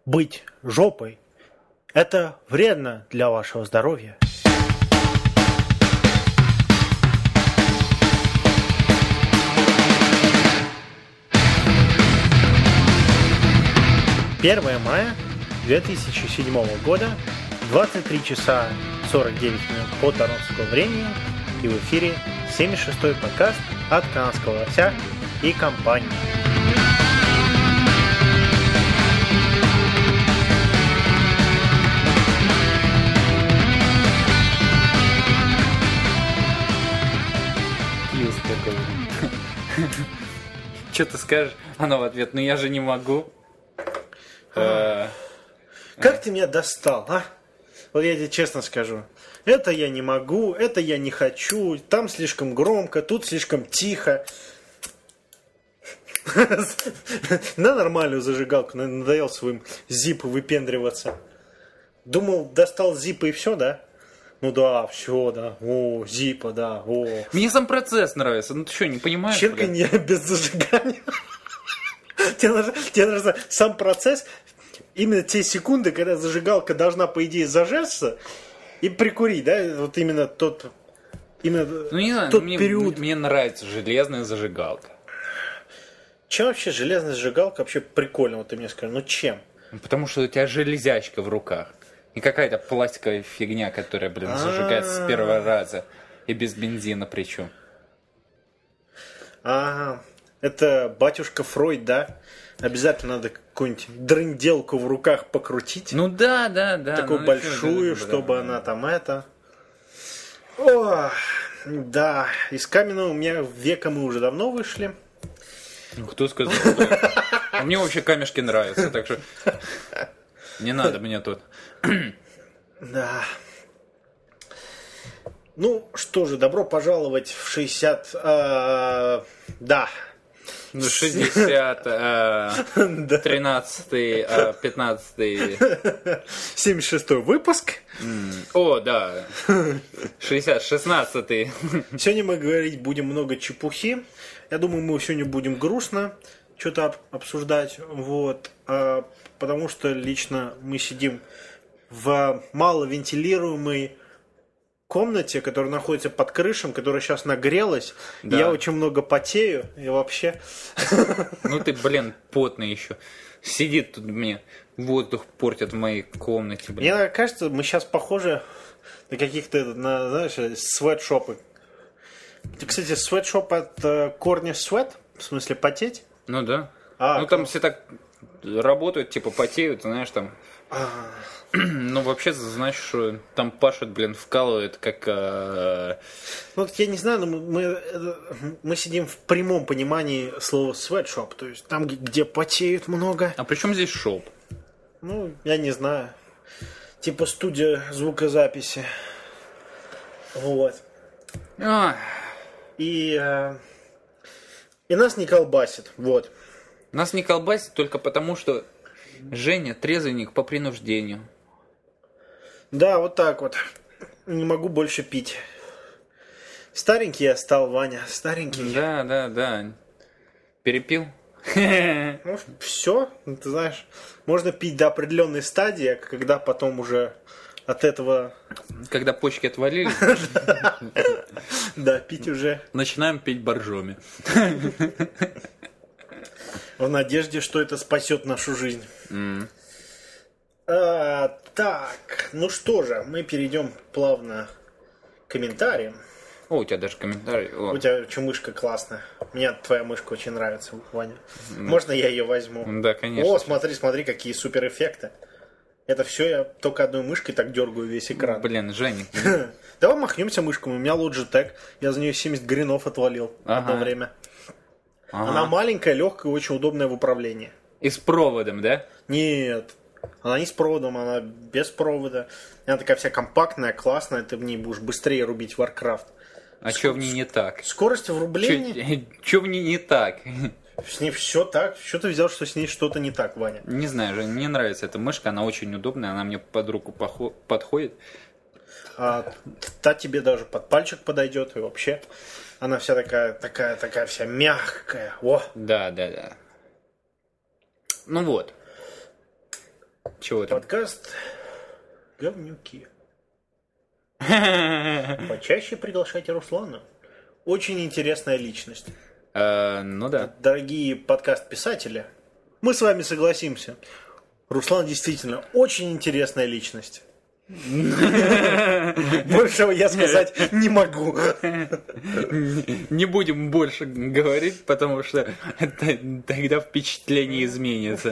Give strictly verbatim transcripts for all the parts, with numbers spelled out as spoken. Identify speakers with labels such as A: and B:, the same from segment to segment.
A: быть жопой – это вредно для вашего здоровья. первое мая две тысячи седьмого года, двадцать три часа сорок девять минут по торонскому времени, и в эфире семьдесят шестой подкаст от канадского лося и компании.
B: Что ты скажешь? Она в ответ: ну я же не могу.
A: Как ты меня достал, а? Вот я тебе честно скажу. Это я не могу, это я не хочу, там слишком громко, тут слишком тихо. На нормальную зажигалку, надоел своим зипу выпендриваться. Думал, достал зипа и все, да? Ну да, все, да. О, зипа, да, о.
B: Мне сам процесс нравится. Ну ты что, не понимаешь?
A: Чирканье без зажигания. Тебе нужно, тебе нужно сам процесс, именно те секунды, когда зажигалка должна, по идее, зажечься и прикурить, да? Вот именно тот, именно
B: ну, не знаю,
A: тот
B: мне,
A: период.
B: Мне нравится железная зажигалка.
A: Чем вообще железная зажигалка вообще прикольно, вот ты мне скажи, ну чем?
B: Потому что у тебя железячка в руках. Не какая-то пластиковая фигня, которая, блин, зажигается с первого раза. И без бензина причем.
A: Ага. Это батюшка Фройд, да? Обязательно надо какую-нибудь дрынделку в руках покрутить.
B: Ну да, да, да.
A: Такую
B: ну,
A: большую,
B: что, да,
A: чтобы
B: да,
A: она
B: да.
A: там это... О, да, из каменного у меня века мы уже давно вышли.
B: Ну, кто сказал? Да. А мне вообще камешки нравятся, так что не надо мне тут.
A: Да. Ну, что же, добро пожаловать в шестьдесят... Э, да.
B: Ну, шестьдесят, тринадцатый, пятнадцатый...
A: семьдесят шестой выпуск.
B: О, да. шестьдесят, шестнадцатый.
A: Сегодня мы говорить будем много чепухи. Я думаю, мы сегодня будем грустно что-то обсуждать. Вот. Потому что лично мы сидим в маловентилируемой комнате, которая находится под крышем, которая сейчас нагрелась. Да. Я очень много потею. И вообще...
B: Ну ты, блин, потный еще. Сидит тут мне, воздух портит в моей комнате. Блин.
A: Мне кажется, мы сейчас похожи на каких-то, на, знаешь, свэтшопы. Кстати, свэтшоп от uh, корня свет, в смысле потеть.
B: Ну да.
A: А,
B: ну там все так работают, типа потеют, знаешь, там...
A: А...
B: Ну, вообще, значит, что там пашут, блин, вкалывают, как... А...
A: Ну, я не знаю, но мы, мы сидим в прямом понимании слова sweatshop, то есть там, где потеют много.
B: А при чем здесь шоп?
A: Ну, я не знаю. Типа студия звукозаписи. Вот.
B: А...
A: И, и нас не колбасит, вот.
B: Нас не колбасит только потому, что Женя трезвенник по принуждению.
A: Да, вот так вот. Не могу больше пить. Старенький я стал, Ваня, старенький.
B: Да, да, да. Перепил?
A: Ну, все, ты знаешь, можно пить до определенной стадии, когда потом уже от этого...
B: Когда почки отвалились.
A: Да, пить уже.
B: Начинаем пить боржоми.
A: В надежде, что это спасет нашу жизнь.
B: Mm.
A: А, так, ну что же, мы перейдем плавно к комментариям.
B: О, у тебя даже комментарий. О.
A: У тебя что, мышка классная. Мне твоя мышка очень нравится, Ваня. Mm. Можно я ее возьму?
B: Да, конечно.
A: О, смотри, смотри, какие супер эффекты. Это все я только одной мышкой так дергаю весь экран.
B: Блин, Женя.
A: Давай махнемся мышками. У меня Logitech. Я за нее семьдесят гринов отвалил
B: ага.
A: одно время.
B: Ага.
A: Она маленькая, легкая, очень удобная в управлении.
B: И с проводом, да?
A: Нет. Она не с проводом, она без провода. Она такая вся компактная, классная. Ты в ней будешь быстрее рубить Warcraft.
B: А что в ней не так?
A: Скорость врубления?
B: Что в ней не так?
A: С ней все так. Что ты взял, что с ней что-то не так, Ваня?
B: Не знаю, Жень, мне нравится эта мышка. Она очень удобная, она мне под руку похо- подходит.
A: А та тебе даже под пальчик подойдет и вообще. Она вся такая, такая, такая вся мягкая. О!
B: Да, да, да. Ну вот. Чего там?
A: Подкаст «Говнюки». Почаще приглашайте Руслана. Очень интересная личность.
B: Э, ну да.
A: Дорогие подкаст-писатели, мы с вами согласимся. Руслан действительно очень интересная личность. Большего я сказать не могу.
B: Не будем больше говорить, потому что тогда впечатление изменится.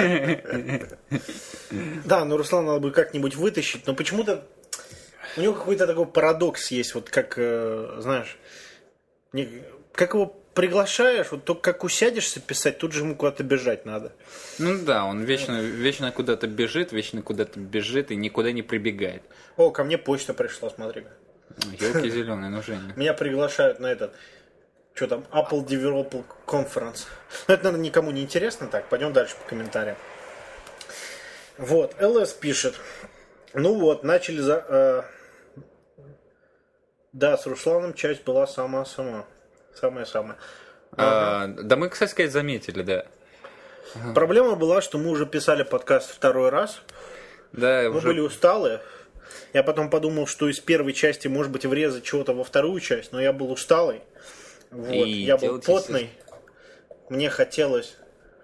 A: Да, но Руслана надо бы как-нибудь вытащить, но почему-то у него какой-то такой парадокс есть, вот как, знаешь, как его приглашаешь, вот только как усядешься писать, тут же ему куда-то бежать надо.
B: Ну да, он вечно, вечно куда-то бежит, вечно куда-то бежит и никуда не прибегает.
A: О, ко мне почта пришла, смотри.
B: Ёлки зеленые, ну Женя.
A: Меня приглашают на этот, что там, Apple Developer Conference. Ну это, наверное, никому не интересно, так, пойдем дальше по комментариям. Вот, ЛС пишет. Ну вот, начали за... Э, да, с Русланом часть была сама-сама. Самое-самое.
B: А, да мы, кстати сказать, заметили, да.
A: Проблема была, что мы уже писали подкаст второй раз.
B: Да,
A: мы
B: уже...
A: были усталые. Я потом подумал, что из первой части, может быть, врезать чего-то во вторую часть, но я был усталый. Вот. Я был потный. Мне хотелось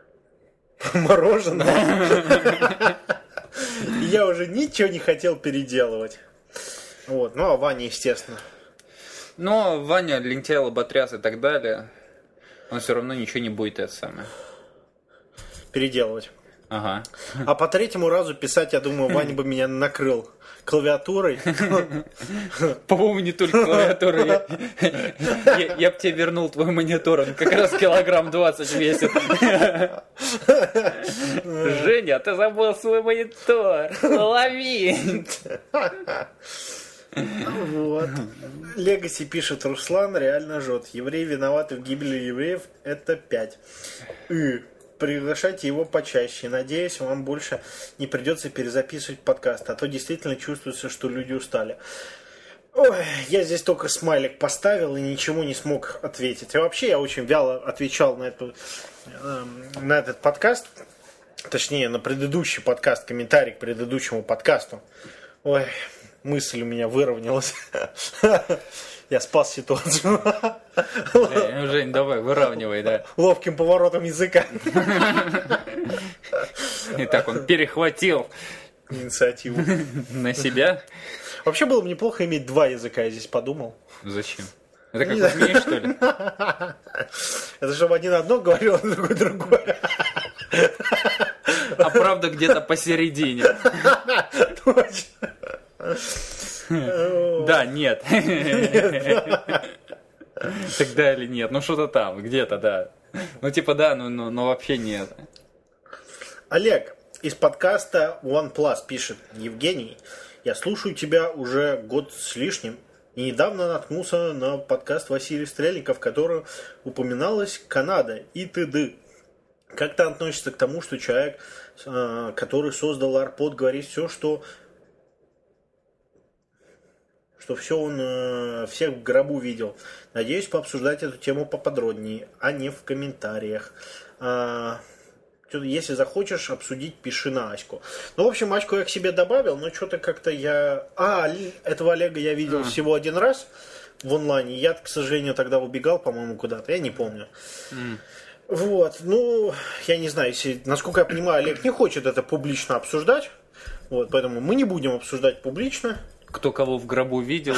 A: мороженое. Я уже ничего не хотел переделывать. Вот. Ну, а Ваня, естественно.
B: Но Ваня лентяй, лоботряс и так далее, он все равно ничего не будет это самое.
A: Переделывать.
B: Ага.
A: А по третьему разу писать, я думаю, Ваня бы меня накрыл клавиатурой.
B: По-моему, не только клавиатурой. Я, я, я бы тебе вернул твой монитор, он как раз килограмм двадцать весит. Женя, ты забыл свой монитор. Лови!
A: Вот. Легаси пишет: Руслан реально жжет. Евреи виноваты в гибели евреев. Это пять. И приглашайте его почаще. Надеюсь, вам больше не придется перезаписывать подкаст. А то действительно чувствуется, что люди устали. Ой, я здесь только смайлик поставил и ничему не смог ответить. И вообще я очень вяло отвечал на, эту, э, на этот подкаст. Точнее, на предыдущий подкаст. Комментарий к предыдущему подкасту. Ой... Мысль у меня выровнялась. Я спас ситуацию.
B: Жень, давай, выравнивай, да.
A: Ловким поворотом языка.
B: И так он перехватил
A: инициативу
B: на себя.
A: Вообще было бы неплохо иметь два языка, я здесь подумал.
B: Зачем? Это как в змее, что ли?
A: Это чтобы один одно говорил, а другой другое.
B: А правда где-то посередине.
A: Точно.
B: Да, нет. Тогда или нет? Ну что-то там, где-то, да. Ну типа да, но, но, но вообще нет.
A: Олег из подкаста OnePlus пишет: Евгений, я слушаю тебя уже год с лишним. И недавно наткнулся на подкаст Василия Стрельникова, в котором упоминалась Канада и т.д. Как ты относишься к тому, что человек, который создал AirPod, говорит все, что что все он э, всех в гробу видел. Надеюсь пообсуждать эту тему поподробнее, а не в комментариях. А, если захочешь обсудить, пиши на Аську. Ну, в общем, Аську я к себе добавил, но что-то как-то я... А, этого Олега я видел а. всего один раз в онлайне. Я, к сожалению, тогда убегал, по-моему, куда-то. Я не помню. Mm. Вот. Ну, я не знаю, если, насколько я понимаю, Олег не хочет это публично обсуждать. Вот, поэтому мы не будем обсуждать публично.
B: Кто кого в гробу видел.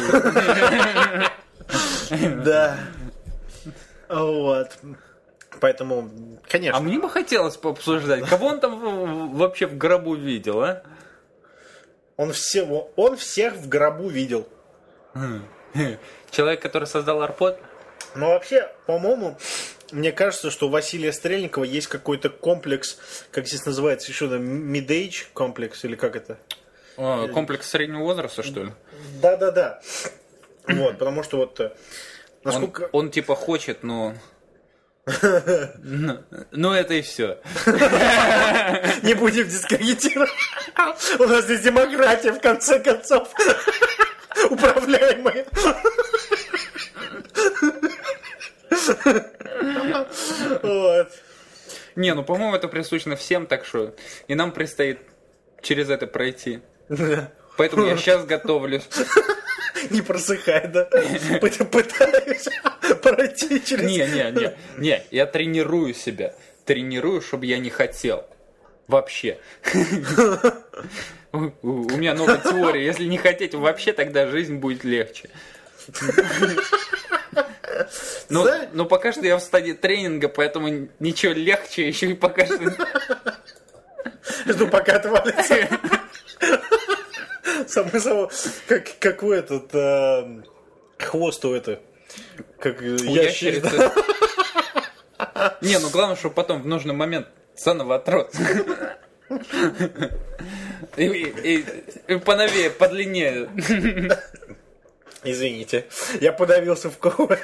A: Да. Вот. Поэтому, конечно.
B: А мне бы хотелось пообсуждать, кого он там вообще в гробу видел, а?
A: Он всего, он всех в гробу видел.
B: Человек, который создал AirPod?
A: Ну, вообще, по-моему, мне кажется, что у Василия Стрельникова есть какой-то комплекс, как здесь называется, еще там, mid-age комплекс, или как это?
B: О, комплекс среднего возраста, что ли?
A: Да-да-да. Вот, потому что вот...
B: Насколько... Он, он типа хочет, но... Ну, это и все.
A: Не будем дискредитировать. У нас здесь демократия, в конце концов. Управляемая. Вот.
B: Не, ну, по-моему, это присущно всем, так что... И нам предстоит через это пройти. Поэтому я сейчас готовлюсь.
A: Не просыхай, да? Пытаюсь пройти через...
B: Не, не, не, не, я тренирую себя. Тренирую, чтобы я не хотел. Вообще. У, у меня много теорий. Если не хотеть вообще, тогда жизнь будет легче. Но, но пока что я в стадии тренинга, поэтому ничего легче еще и пока что...
A: Жду, пока отвалится. Самое самое, как, как у этот, э, хвост у это, как
B: у ящерицы. Не, ну главное, чтобы потом в нужный момент заново отрос. И, и, и поновее, подлиннее.
A: Извините, я подавился в какой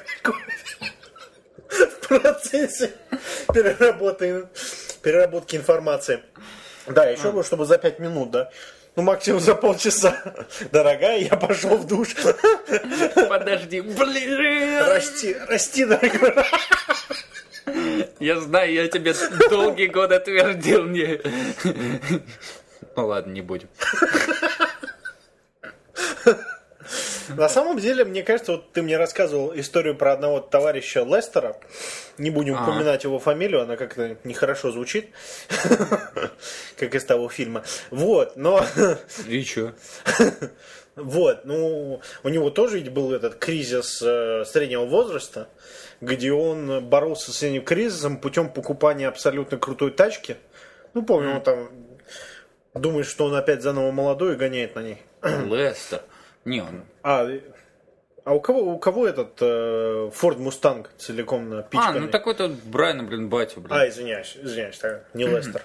A: в процессе переработки, переработки информации. Да, еще бы, чтобы за пять минут, да. Ну, максимум за полчаса. Дорогая, я пошел в душ.
B: Подожди, блин.
A: Расти, расти, дорогая.
B: Я знаю, я тебе долгие годы твердил мне. Ну ладно, не будем.
A: На самом деле, мне кажется, вот ты мне рассказывал историю про одного товарища Лестера. Не будем А-а-а. упоминать его фамилию, она как-то нехорошо звучит. Как из того фильма. Вот, но...
B: И чё?
A: Вот, ну, у него тоже ведь был этот кризис э, среднего возраста, где он боролся с этим кризисом путем покупания абсолютно крутой тачки. Ну, помню, он там думает, что он опять заново молодой и гоняет на ней.
B: Лестер. Не, он...
A: А, а у кого, у кого этот э, Ford Mustang целиком напичканный?
B: А, ну такой-то Брайан, блин, батя, блин.
A: А, извиняюсь, извиняюсь, не Лестер.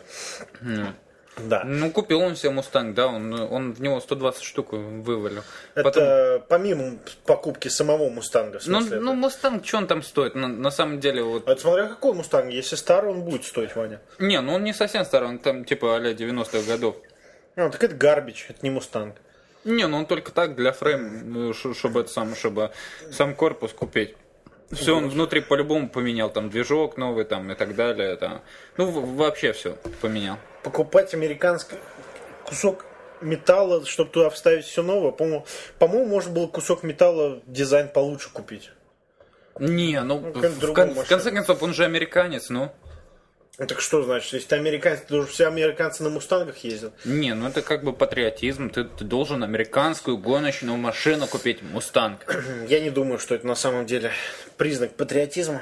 A: Да.
B: Ну, купил он себе Мустанг, да, он, он в него сто двадцать штук вывалил.
A: Это Потом... помимо покупки самого Мустанга, в смысле?
B: Ну, ну Мустанг, что он там стоит? На, на самом деле, вот...
A: А смотря какой Мустанг, если старый, он будет стоить, Ваня.
B: Не, ну он не совсем старый, он там типа а-ля девяностых годов.
A: Ну, так это гарбич, это не Мустанг.
B: Не, ну он только так, для фрейм, чтобы это сам, чтобы сам корпус купить. Все он внутри по-любому поменял, там движок новый там и так далее. Там. Ну, вообще все поменял.
A: Покупать американский кусок металла, чтобы туда вставить все новое, по-моему, по-моему, можно было кусок металла дизайн получше купить.
B: Не, ну, ну в, кон- в конце концов, он же американец, ну.
A: Ну так что значит, если ты американец, ты должен, все американцы на мустангах ездят?
B: Не, ну это как бы патриотизм, ты, ты должен американскую гоночную машину купить, мустанг.
A: Я не думаю, что это на самом деле признак патриотизма.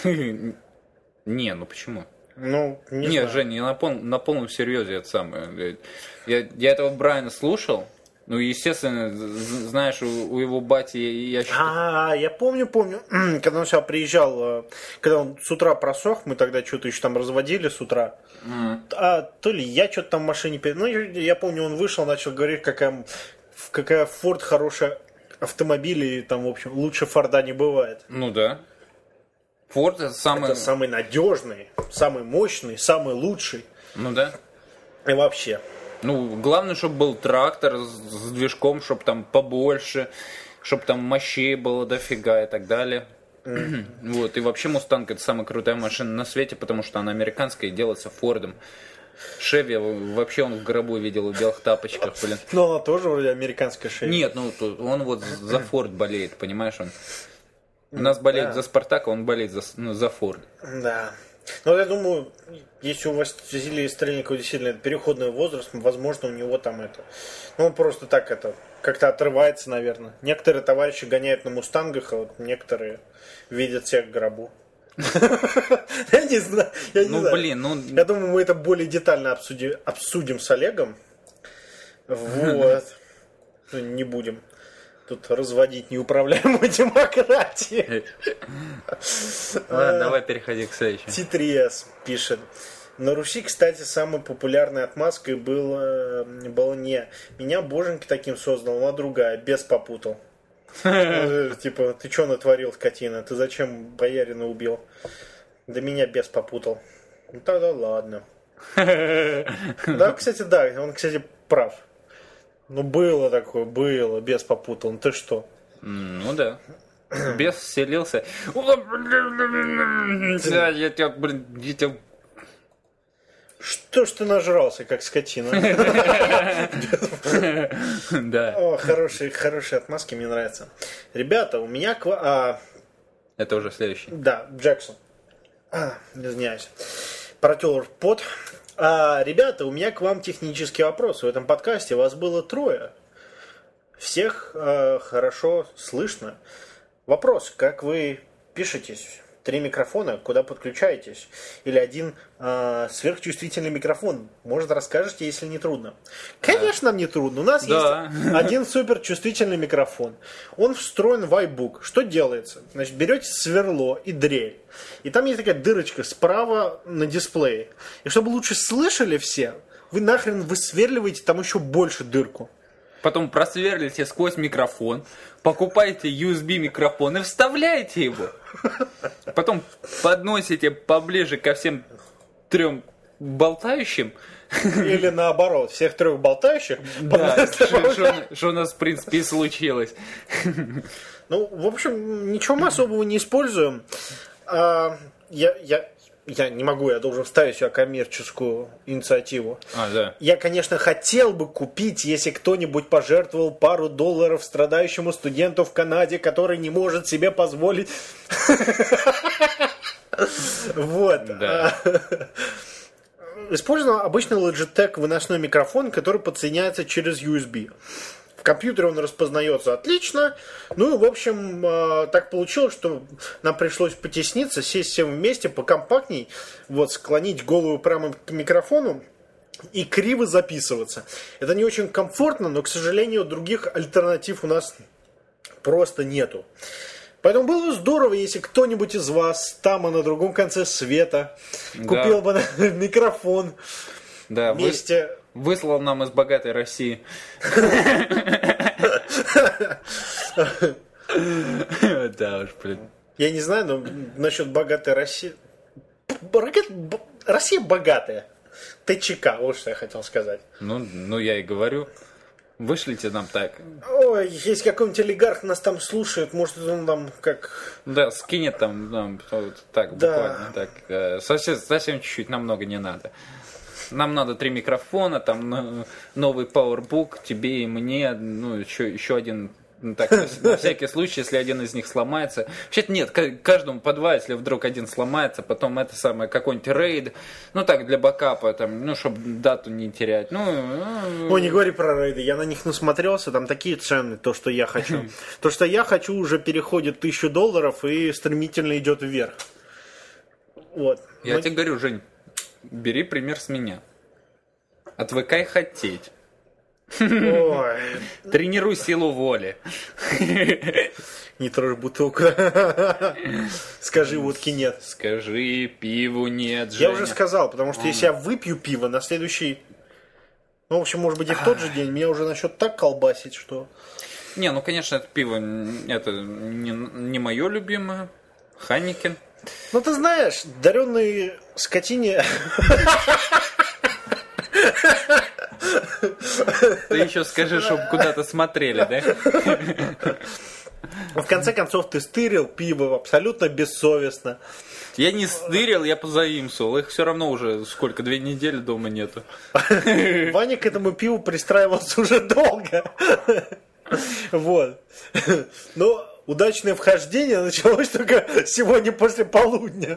B: Не, ну почему?
A: Ну, не
B: Нет,
A: знаю.
B: Жень, я на, пол, на полном серьезе это самое. Я, я этого Брайана слушал. Ну, естественно, знаешь, у, у его бати я считаю...
A: А, я помню, помню, когда он сюда приезжал, когда он с утра просох, мы тогда что-то еще там разводили с утра. Mm. А то ли я что-то там в машине... Ну, я помню, он вышел, начал говорить, какая, какая Ford хорошая автомобиль, и там, в общем, лучше Форда не бывает.
B: Ну, да. Ford это самый...
A: Это самый надежный, самый мощный, самый лучший.
B: Ну, да.
A: И вообще...
B: Ну, главное, чтобы был трактор с, с движком, чтобы там побольше, чтобы там мощей было дофига и так далее. Mm. Вот, и вообще Мустанг это самая крутая машина на свете, потому что она американская и делается Фордом. Шеви вообще он в гробу видел в белых тапочках, блин.
A: Ну, она тоже вроде американская Шеви.
B: Нет, ну, он вот за Форд болеет, понимаешь, он. У нас болеет да. за Спартак, а он болеет за, ну, за Форд.
A: Да. Ну, я думаю, если у Василия Стрельникова действительно переходный возраст, возможно, у него там это... Ну, он просто так это... Как-то отрывается, наверное. Некоторые товарищи гоняют на мустангах, а вот некоторые видят себя в гробу. Я не знаю.
B: Ну, блин, ну...
A: Я думаю, мы это более детально обсудим с Олегом. Вот. Не будем тут разводить неуправляемую демократию.
B: Ладно, давай переходи к следующему.
A: Ти три эс пишет. На Руси, кстати, самой популярной отмазкой было, было не «меня боженька таким создал», а другая «бес попутал». Типа, ты что натворил, скотина? Ты зачем боярина убил? Да меня бес попутал. Ну тогда ладно. Да, кстати, да, он, кстати, прав. Ну, было такое, было, бес попутал. Ну, ты что?
B: Ну, да. Бес вселился. Да, я тебя, блин, я тебя...
A: Что ж ты нажрался, как скотина?
B: Да.
A: О, хорошие, хорошие отмазки, мне нравятся. Ребята, у меня... к ва- а,
B: Это уже следующий.
A: Да, Джексон. А, извиняюсь. Протер пот. А, ребята, у меня к вам технический вопрос. В этом подкасте вас было трое. Всех э, хорошо слышно. Вопрос, как вы пишетесь? Три микрофона, куда подключаетесь? Или один э, сверхчувствительный микрофон? Может, расскажете, если не трудно? Конечно, нам не трудно. У нас
B: Да.
A: есть один суперчувствительный микрофон. Он встроен в iBook. Что делается? Значит, берете сверло и дрель. И там есть такая дырочка справа на дисплее. И чтобы лучше слышали все, вы нахрен высверливаете там еще больше дырку.
B: Потом просверлите сквозь микрофон, покупаете ю эс би микрофон и вставляете его. Потом подносите поближе ко всем трем болтающим.
A: Или наоборот, всех трех болтающих.
B: Да, что у нас, в принципе, и случилось.
A: Ну, в общем, ничего мы особого не используем. А, я, я, я не могу, я должен вставить сюда коммерческую инициативу.
B: А, да.
A: Я, конечно, хотел бы купить, если кто-нибудь пожертвовал пару долларов страдающему студенту в Канаде, который не может себе позволить. Вот.
B: Да.
A: Использован обычный Logitech выносной микрофон, который подсоединяется через ю эс би. В компьютере он распознается отлично. Ну и, в общем, э, так получилось, что нам пришлось потесниться, сесть всем вместе, покомпактней, вот, склонить голову прямо к микрофону и криво записываться. Это не очень комфортно, но, к сожалению, других альтернатив у нас просто нету. Поэтому было бы здорово, если кто-нибудь из вас там, а на другом конце света,
B: Да.
A: купил бы микрофон
B: Да, вы-
A: вместе...
B: выслал нам из богатой России. Да уж, блин.
A: Я не знаю, но насчет богатой России... Богат- б- Россия богатая. ТЧК, вот что я хотел сказать.
B: Ну, ну я и говорю. Вышлите нам так.
A: Ой, если какой-нибудь олигарх нас там слушает, может он там как...
B: Да, скинет там, нам вот так,
A: Да.
B: буквально так. э, Совсем, совсем чуть-чуть, нам много не надо. Нам надо три микрофона, там э, новый PowerBook, тебе и мне, ну, еще, еще один, ну, так, на, на всякий случай, если один из них сломается. Вообще-то нет, к- каждому по два, если вдруг один сломается, потом это самое, какой-нибудь рейд, ну так, для бэкапа, там, ну, чтобы дату не терять. Ну, э,
A: Ой, не говори про рейды, я на них насмотрелся, там такие цены, то, что я хочу. То, что я хочу, уже переходит тысячу долларов и стремительно идет вверх. Вот.
B: я
A: Мы-
B: тебе говорю, Жень, бери пример с меня. Отвыкай хотеть.
A: Ой,
B: Тренируй силу воли.
A: не трожь бутылку. Скажи, водки нет.
B: Скажи, пиву нет,
A: Я
B: Женя.
A: уже сказал, потому что если я выпью пиво на следующий... Ну, в общем, может быть, и в тот же день меня уже начнет так колбасить, что...
B: Не, ну, конечно, это пиво, н- это не, не мое любимое. Хайникен.
A: Ну, ты знаешь, даренные скотине...
B: Ты еще скажи, чтобы куда-то смотрели, да?
A: В конце концов, ты стырил пиво абсолютно бессовестно.
B: Я не стырил, я позаимствовал. Их все равно уже сколько, две недели дома нету.
A: Ваня к этому пиву пристраивался уже долго. Вот. Но удачное вхождение началось только сегодня после полудня.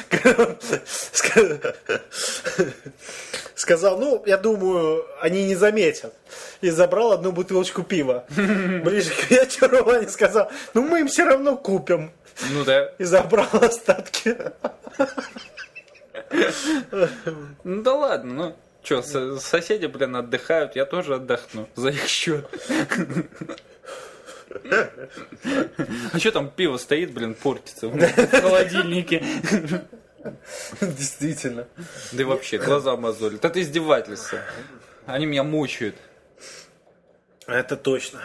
A: Сказал, ну, я думаю, они не заметят. И забрал одну бутылочку пива. Ближе к вечеру Ваня сказал, ну, мы им все равно купим.
B: Ну да.
A: И забрал остатки.
B: Ну да ладно, ну. Че, соседи, блин, отдыхают, я тоже отдохну за их счет. А что там пиво стоит, блин, портится в холодильнике.
A: Действительно.
B: Да и вообще, глаза мозолят. Это издевательство. Они меня мучают.
A: Это точно.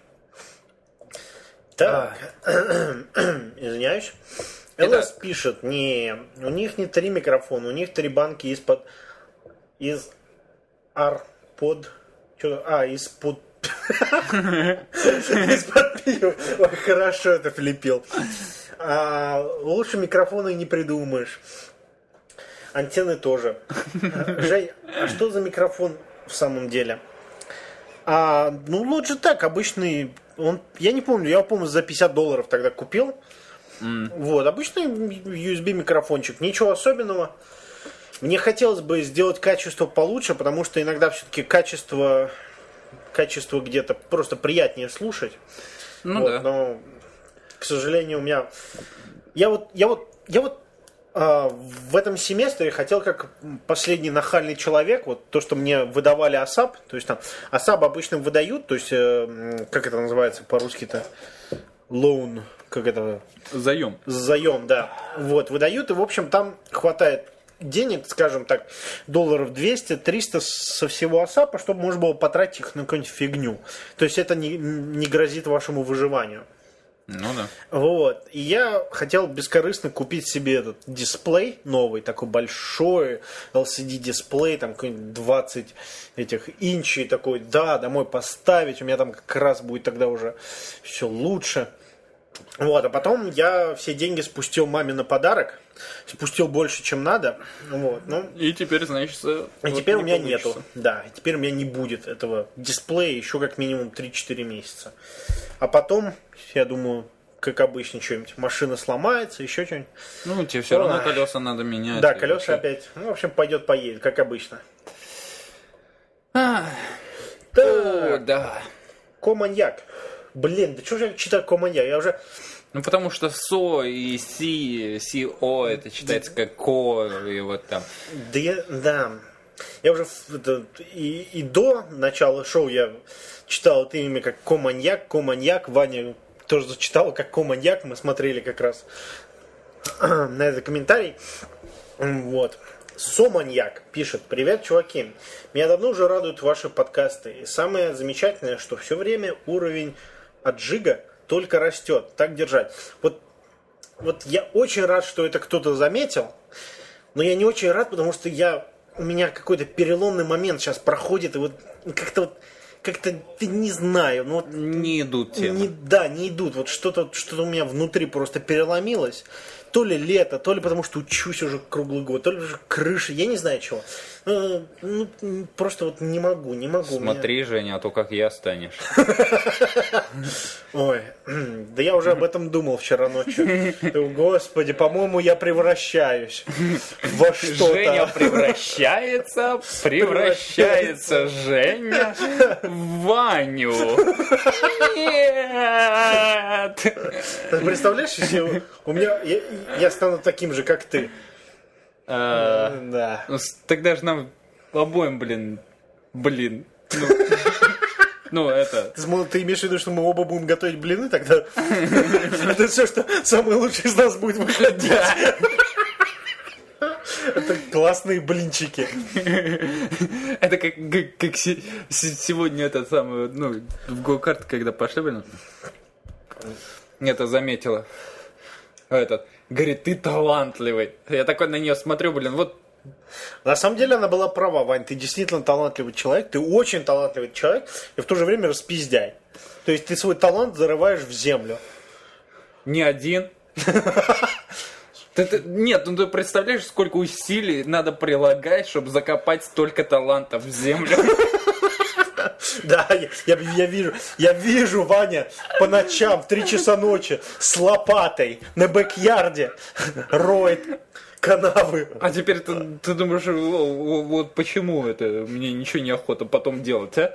A: Так, извиняюсь. ЛС пишет, не, у них не три микрофона, у них три банки из-под, из арпод, что, а, из-под, из-под пива. Ой, хорошо это влепил. А, лучше микрофона и не придумаешь. Антенны тоже. Жень, а что за микрофон в самом деле? А, ну, Logitech обычный, он, я не помню, я, помню, за пятьдесят долларов тогда купил. Mm. Вот, обычный ю эс би микрофончик, ничего особенного. Мне хотелось бы сделать качество получше, потому что иногда все-таки качество, качество где-то просто приятнее слушать.
B: Ну
A: вот,
B: да.
A: Но, к сожалению, у меня... Я вот, я вот, я вот а, в этом семестре хотел, как последний нахальный человек, вот то, что мне выдавали АСАП, то есть там АСАП обычно выдают, то есть, э, как это называется по-русски-то? Loan, как это?
B: Заем.
A: Заем, да. Вот, выдают, и, в общем, там хватает денег, скажем так, долларов двести-триста со всего АСАПа, чтобы можно было потратить их на какую-нибудь фигню. То есть это не, не грозит вашему выживанию.
B: Ну да.
A: Вот. И я хотел бескорыстно купить себе этот дисплей новый, такой большой эл си ди-дисплей, там какой-нибудь двадцать этих инчей, такой, да, домой поставить, у меня там как раз будет тогда уже все лучше. Вот, а потом я все деньги спустил маме на подарок, спустил больше, чем надо, вот, ну...
B: И теперь, значит...
A: И
B: вот
A: теперь у меня
B: получится.
A: нету, да, и теперь у меня не будет этого дисплея еще как минимум три-четыре месяца. А потом, я думаю, как обычно, что-нибудь, машина сломается, еще что-нибудь.
B: Ну, тебе все равно колеса надо менять.
A: Да, колеса опять, ну, в общем, пойдет поедет, как обычно.
B: А, о, да.
A: Команьяк. Блин, да что же я читаю команьяк? Я уже...
B: Ну, потому что СО и Си, Си-О, это читается как Ко, и вот там.
A: Да, я, да. Я уже это, и, и до начала шоу я читал это имя как Команьяк, Команьяк. Ваня тоже зачитал как Команьяк. Мы смотрели как раз на этот комментарий. Вот. Соманьяк пишет: привет, чуваки. Меня давно уже радуют ваши подкасты. И самое замечательное, что все время уровень отжига только растет. Так держать. Вот, вот я очень рад, что это кто-то заметил. Но я не очень рад, потому что я, у меня какой-то переломный момент сейчас проходит. И вот как-то вот как-то не знаю. Ну, вот,
B: не идут темы.
A: Не, да, не идут. Вот что-то, что-то у меня внутри просто переломилось. То ли лето, то ли потому что учусь уже круглый год, то ли уже крыша, я не знаю чего. Ну, ну, просто вот не могу, не могу.
B: Смотри,
A: меня...
B: Женя, а то как я станешь.
A: Ой, да я уже об этом думал вчера ночью. Господи, по-моему, я превращаюсь во что-то.
B: Женя превращается, превращается Женя в Ваню. Нет!
A: Ты представляешь, если у меня я, я стану таким же, как ты?
B: А,
A: да.
B: Ну, тогда же нам обоим, блин, блин. Ну, ну это...
A: Ты, ты имеешь в виду, что мы оба будем готовить блины тогда? Это все, что самый лучший из нас будет выходить. Это классные блинчики.
B: Это как, как, как си, сегодня это самое, ну, в го-карт, когда пошли, блин, это заметила. Этот, говорит, ты талантливый. Я такой на нее смотрю, блин, вот.
A: На самом деле она была права, Вань, ты действительно талантливый человек, ты очень талантливый человек, и в то же время распиздяй. То есть ты свой талант зарываешь в землю.
B: Не один. Ты, ты, нет, ну ты представляешь, сколько усилий надо прилагать, чтобы закопать столько талантов в землю?
A: Да, я, я, я вижу, я вижу, Ваня, по ночам в три часа ночи с лопатой на бэк-ярде роет канавы.
B: А теперь ты, ты думаешь, вот, вот почему это мне ничего не охота потом делать, а?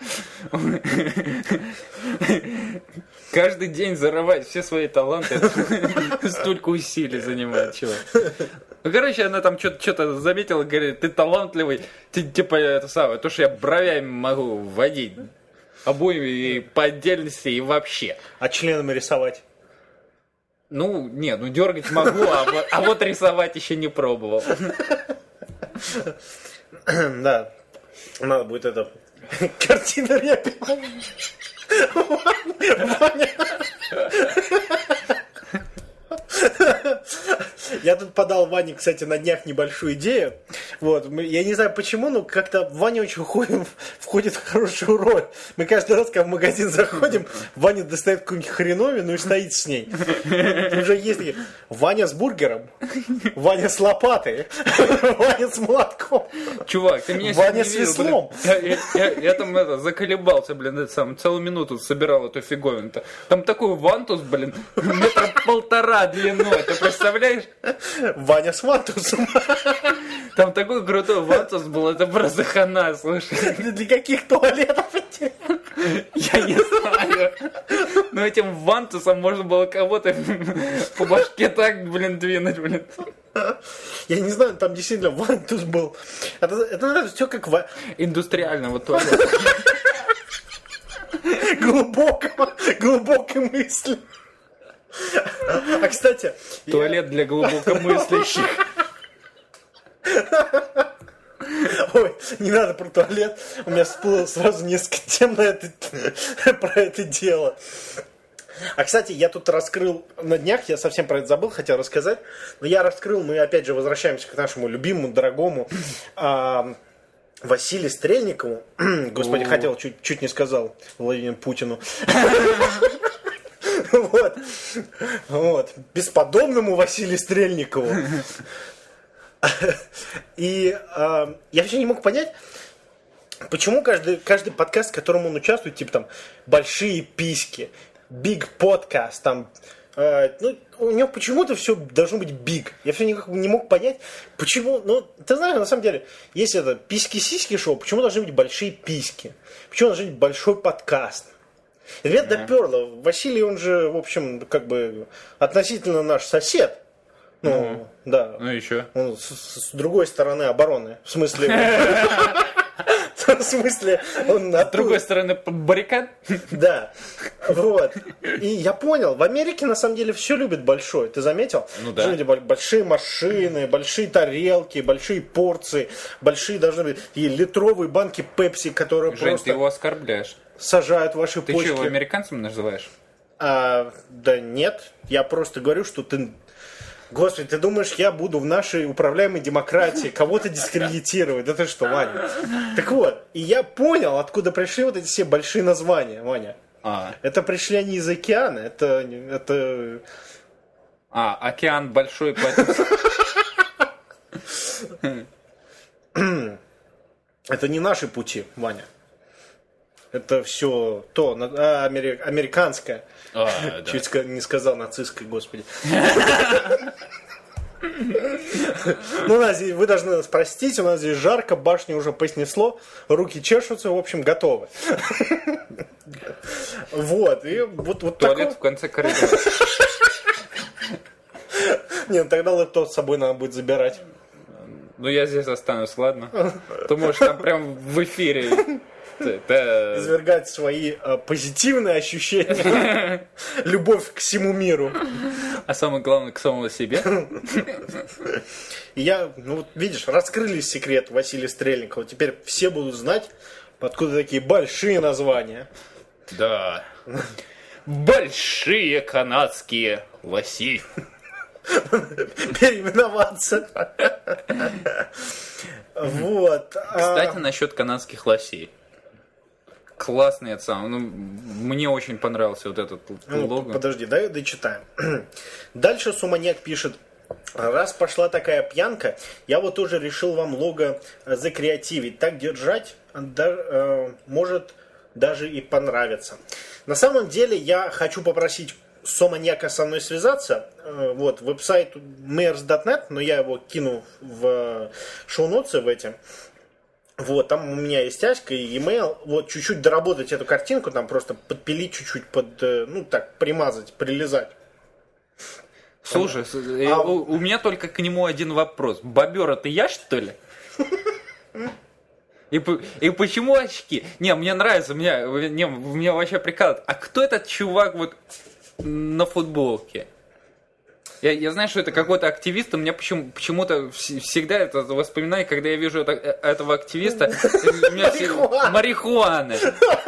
B: Каждый день зарывать все свои таланты, столько усилий занимает чего. Ну, короче, она там что-то, что-то заметила, говорит, ты талантливый, ты типа это самое, то, что я бровями могу водить, обоими и по отдельности и вообще.
A: А членами рисовать?
B: Ну, нет, ну дергать могу, а вот, а вот рисовать еще не пробовал.
A: Да, надо будет это, картина Репина. Ваня. Я тут подал Ване, кстати, на днях небольшую идею. Вот. Я не знаю почему, но как-то Ваня очень входит, входит в хорошую роль. Мы каждый раз, когда в магазин заходим, Ваня достает какую-нибудь хреновину и стоит с ней. Уже есть такие, Ваня с бургером, Ваня с лопатой, Ваня с молотком.
B: Чувак, ты меня
A: Ваня
B: сегодня
A: с
B: видел,
A: веслом.
B: блин. Я, я, я, я там это, заколебался, блин, это сам, целую минуту собирал эту фиговину-то. Там такой вантус, блин, метра полтора длиной, ты представляешь?
A: Ваня с вантусом.
B: Там такой крутой вантус был, это просто хана, слушай.
A: Для каких туалетов эти?
B: Я не знаю. Но этим вантусом можно было кого-то по башке так, блин, двинуть, блин.
A: Я не знаю, там действительно вантус был. Это, это наверное, все как в...
B: Индустриального туалета.
A: Глубокого, глубокой мысли. А, кстати...
B: Туалет для глубокомыслящих.
A: Ой, не надо про туалет. У меня всплыло сразу несколько тем на это, про это дело. А, кстати, я тут раскрыл на днях, я совсем про это забыл, хотел рассказать, но я раскрыл, мы опять же возвращаемся к нашему любимому, дорогому а, Василию Стрельникову. Господи,
B: О.
A: хотел, чуть, чуть не сказал Владимиру Путину. Вот. Вот. Бесподобному Василию Стрельникову. И э, я вообще не мог понять, почему каждый, каждый подкаст, в котором он участвует, типа там большие письки, big podcast, там, э, ну, у него почему-то все должно быть big. Я все никак не мог понять, почему. Ну, ты знаешь, на самом деле, если это письки-сиськи шоу, почему должны быть большие письки? Почему должен быть большой подкаст? И меня доперло. Василий, он же, в общем, как бы относительно наш сосед. Ну,
B: Ну,
A: да.
B: Ну еще.
A: Он с, с другой стороны обороны. В смысле... В смысле, он...
B: С другой стороны баррикад?
A: Да. Вот. И я понял, в Америке на самом деле все любят большое. Ты заметил?
B: Ну да.
A: Люди, большие машины, большие тарелки, большие порции, большие должны быть и литровые банки пепси, которые
B: Жень,
A: просто
B: ты его оскорбляешь.
A: сажают в ваши
B: Ты
A: почки.
B: что, его американцем называешь?
A: А, да нет, я просто говорю, что ты... Господи, ты думаешь, я буду в нашей управляемой демократии кого-то дискредитировать? Да ты что, Ваня? Так вот, и я понял, откуда пришли вот эти все большие названия, Ваня.
B: А,
A: Это пришли они из океана, это... это...
B: а океан большой, поэтому...
A: это не наши пути, Ваня. Это все то, а, амери- американское.
B: А, да.
A: Чуть ска- не сказал нацистское, господи. Ну, у нас здесь, вы должны нас простить, у нас здесь жарко, башню уже поснесло, руки чешутся, в общем, готовы. Вот, и вот, вот
B: Туалет
A: такой...
B: в конце коридора.
A: Нет, тогда лэптоп с собой надо будет забирать.
B: Ну, я здесь останусь, ладно? Ты можешь там прям в эфире... Это...
A: Извергать свои а, позитивные ощущения, любовь к всему миру.
B: А самое главное, к самому себе.
A: И я, ну вот видишь, раскрыли секрет Василия Стрельникова. Теперь все будут знать, откуда такие большие названия.
B: Да. Большие канадские лоси.
A: Переименоваться. Вот.
B: Кстати, насчет канадских лосей. Классный это сам. Ну, мне очень понравился вот этот
A: Ну,
B: лого.
A: подожди, дай дочитаем. Дальше Суманяк пишет. Раз пошла такая пьянка, я вот тоже решил вам лого закреативить. Так держать да, э, может даже и понравится. На самом деле я хочу попросить Соманьяка со мной связаться. Э, вот, веб-сайт мейерс точка нет, но я его кину в шоу-ноты в эти. Вот, там у меня есть Аська и e-mail. Вот, чуть-чуть доработать эту картинку, там просто подпилить чуть-чуть, под, ну так, примазать, прилезать.
B: Слушай,
A: А-
B: у, у меня только к нему один вопрос. Бобер, это я, что ли? И, по- и почему очки? Не, мне нравится, меня, не, меня вообще прикалывает. А кто этот чувак вот на футболке? Я, я знаю, что это какой-то активист, у меня почему, почему-то вс- всегда это воспоминание, когда я вижу это- этого активиста, у меня все- марихуаны.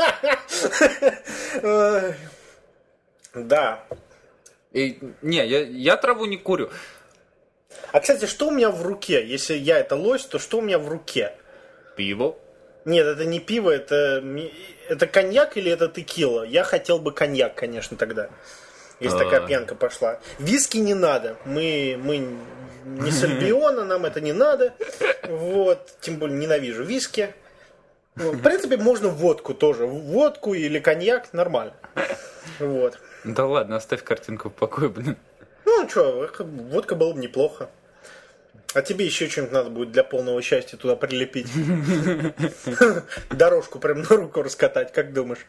A: Ой. Да.
B: И, не, я, я траву не курю.
A: А, кстати, что у меня в руке? Если я это лось, то что у меня в руке?
B: Пиво.
A: Нет, это не пиво, это, это коньяк или это текила? Я хотел бы коньяк, конечно, тогда. Если такая пьянка пошла. Виски не надо. Мы, мы не с Альбиона, нам это не надо. Вот. Тем более ненавижу виски. В принципе, можно водку тоже. Водку или коньяк нормально. Вот.
B: Да ладно, оставь картинку в покое, блин.
A: Ну, что, водка было бы неплохо. А тебе еще что-нибудь надо будет для полного счастья туда прилепить. Дорожку прям на руку раскатать, как думаешь?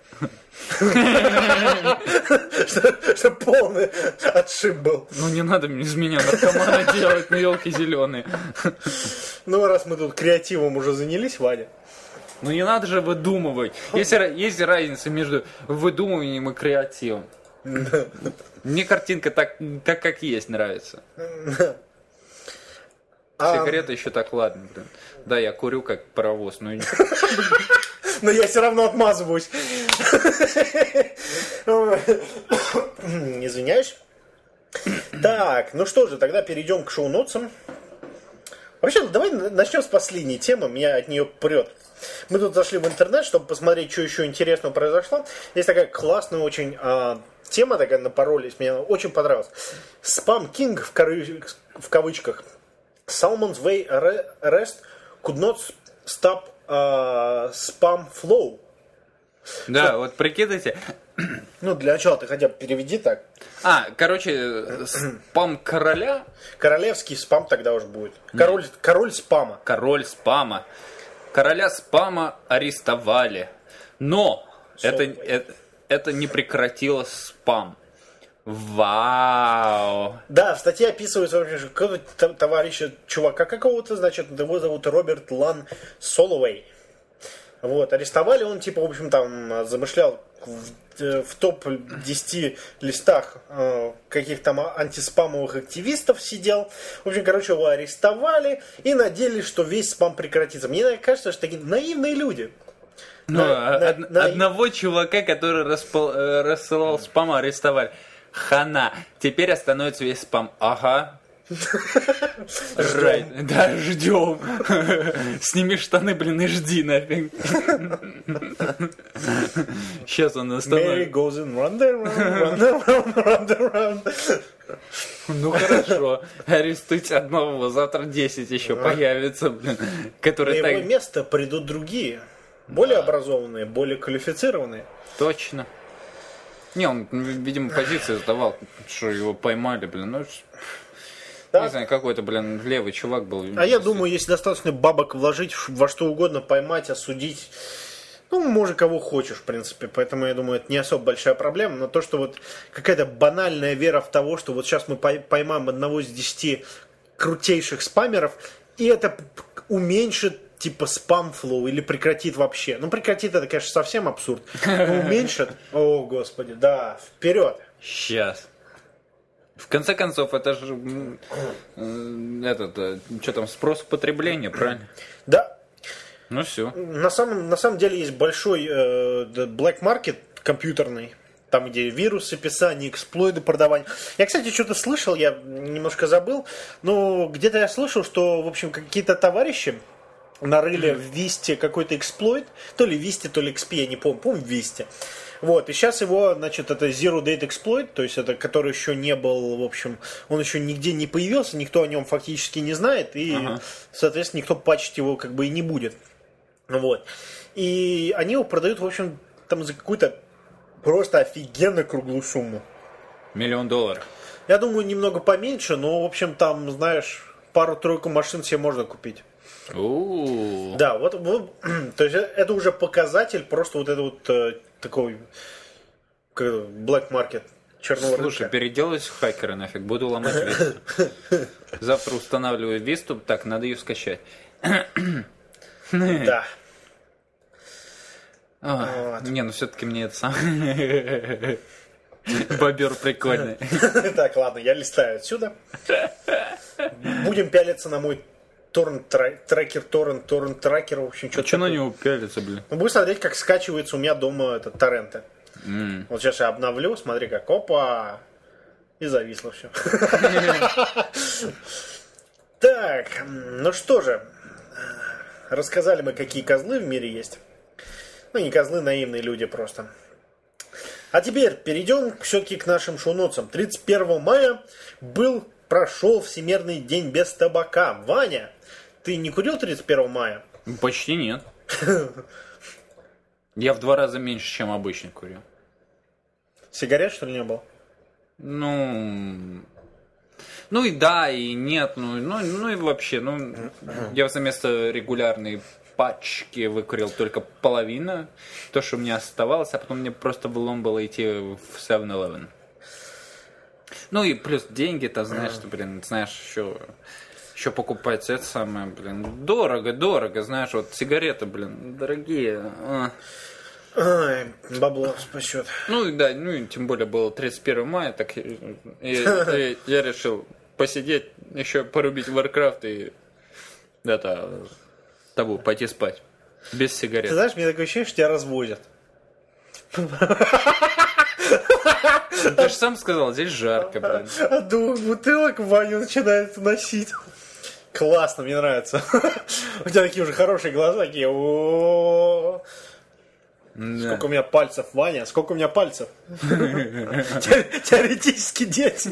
A: Чтобы полный отшиб был.
B: Ну не надо из меня наркомана делать, ну елки зеленые.
A: Ну раз мы тут креативом уже занялись, Ваня.
B: Ну не надо же выдумывать. Есть, есть разница между выдумыванием и креативом. Мне картинка так, так как есть нравится. Сигарета еще так, ладно, блин. Да, я курю как паровоз, но...
A: Но я все равно отмазываюсь. Извиняюсь. Так, ну что же, тогда перейдем к шоу-нотсам. Вообще, давай начнем с последней темы, меня от нее прет. Мы тут зашли в интернет, чтобы посмотреть, что еще интересного произошло. Есть такая классная очень а, тема, такая напоролись, мне очень понравилась. Spam King в, коры... в кавычках. Salmon's Way Rest could not stop uh, spam flow.
B: Да,
A: Что?
B: вот прикидывайте.
A: Ну, для начала ты хотя бы переведи так.
B: А, короче, спам короля.
A: Королевский спам тогда уже будет. Король, король спама.
B: Король спама. Короля спама арестовали. Но это, это, это не прекратило спам. Вау!
A: Да, в статье описывается вообще, что какого-то товарища, чувака какого-то, значит, его зовут Роберт Лан Соловей. Вот, арестовали, он, типа, в общем, там, замышлял в, в топ десяти листах э, каких-то там антиспамовых активистов сидел. В общем, короче, его арестовали и надеялись, что весь спам прекратится. Мне кажется, что такие наивные люди.
B: Ну,
A: на,
B: од-
A: на, на...
B: Одного чувака, который распол... рассылал спам, арестовали. Хана. Теперь остановится весь спам. Ага. Right. Да, ждем. Сними штаны, блин, и жди нафиг. Сейчас он остановится.
A: Mary goes and run around, run around, run around.
B: Ну хорошо. Арестуйте одного, завтра десять еще появится, блин. Которые
A: На его
B: так...
A: место придут другие. Более образованные, более квалифицированные.
B: Точно. Не, он, видимо, позиции сдавал, что его поймали, блин. Ну,
A: Да.
B: не знаю, какой-то, блин, левый чувак был.
A: А я думаю, если достаточно бабок вложить во что угодно, поймать, осудить, ну, может, кого хочешь, в принципе. Поэтому, я думаю, это не особо большая проблема. Но то, что вот какая-то банальная вера в того, что вот сейчас мы поймаем одного из десяти крутейших спамеров, и это уменьшит типа спам-флоу или прекратит вообще. Ну, прекратит это, конечно, совсем абсурд. Но уменьшит, о, господи, да, вперед.
B: Сейчас. В конце концов, это же э, этот, что там, спрос потребления, правильно?
A: Да.
B: Ну все.
A: На самом, на самом деле есть большой э, black market компьютерный, там где вирусы, писание, эксплойды, продавание. Я, кстати, что-то слышал, я немножко забыл, но где-то я слышал, что, в общем, какие-то товарищи нарыли в Висте какой-то эксплойт, то ли Висте, то ли икс пи, я не помню, помню, в Висте. Вот, и сейчас его, значит, это Zero Date Exploit, то есть это, который еще не был, в общем, он еще нигде не появился, никто о нем фактически не знает, и, ага. соответственно, никто патчить его как бы и не будет. Вот. И они его продают, в общем, там за какую-то просто офигенно круглую сумму.
B: Миллион долларов.
A: Я думаю, немного поменьше, но, в общем, там, знаешь, пару-тройку машин себе можно купить.
B: У-у-у.
A: Да, вот, вот, то есть это уже показатель просто вот это вот э, такой black market черного рынка.
B: Слушай, переделаюсь в хакера нафиг, буду ломать Висту. Завтра устанавливаю Висту, так, надо ее скачать.
A: Да.
B: А, вот. Не, ну все-таки мне это сам... Бобер прикольный.
A: Так, ладно, я листаю отсюда. Будем пялиться на мой торрент-трекер, торрент, торрент-трекер, в общем, что-то.
B: А что на него пялиться, блин?
A: Ну, будешь смотреть, как скачивается у меня дома этот торренты.
B: Mm.
A: Вот сейчас я обновлю, смотри, как опа, и зависло все. Так, ну что же, рассказали мы, какие козлы в мире есть. Ну, не козлы, наивные люди просто. А теперь перейдем все-таки к нашим шоу-нотсам. тридцать первого мая был, прошел Всемирный день без табака. Ваня, ты не курил тридцать первого мая?
B: Почти нет. Я в два раза меньше, чем обычно курю.
A: Сигарет, что ли, не было?
B: Ну... Ну и да, и нет, ну, ну, ну и вообще, ну, я вместо регулярной пачки выкурил только половину, то, что у меня оставалось, а потом мне просто влом было идти в севен элевен. Ну и плюс деньги-то, знаешь, ты, блин, знаешь, еще, еще покупать это самое, блин, дорого, дорого, знаешь, вот сигареты, блин, дорогие. А.
A: Ай, бабло спасет.
B: Ну и да, ну и тем более было тридцать первого мая, так я, я, я решил посидеть, еще порубить Warcraft и это, того, пойти спать. Без сигарет.
A: Ты знаешь, мне такое ощущение, что тебя разводят.
B: Ты же сам сказал, здесь жарко, блин.
A: А двух бутылок Ваню начинает носить. Классно, мне нравится. У тебя такие уже хорошие глаза, такие. О-о-о.
B: Да.
A: Сколько у меня пальцев, Ваня? Сколько у меня пальцев? Теоретически десять.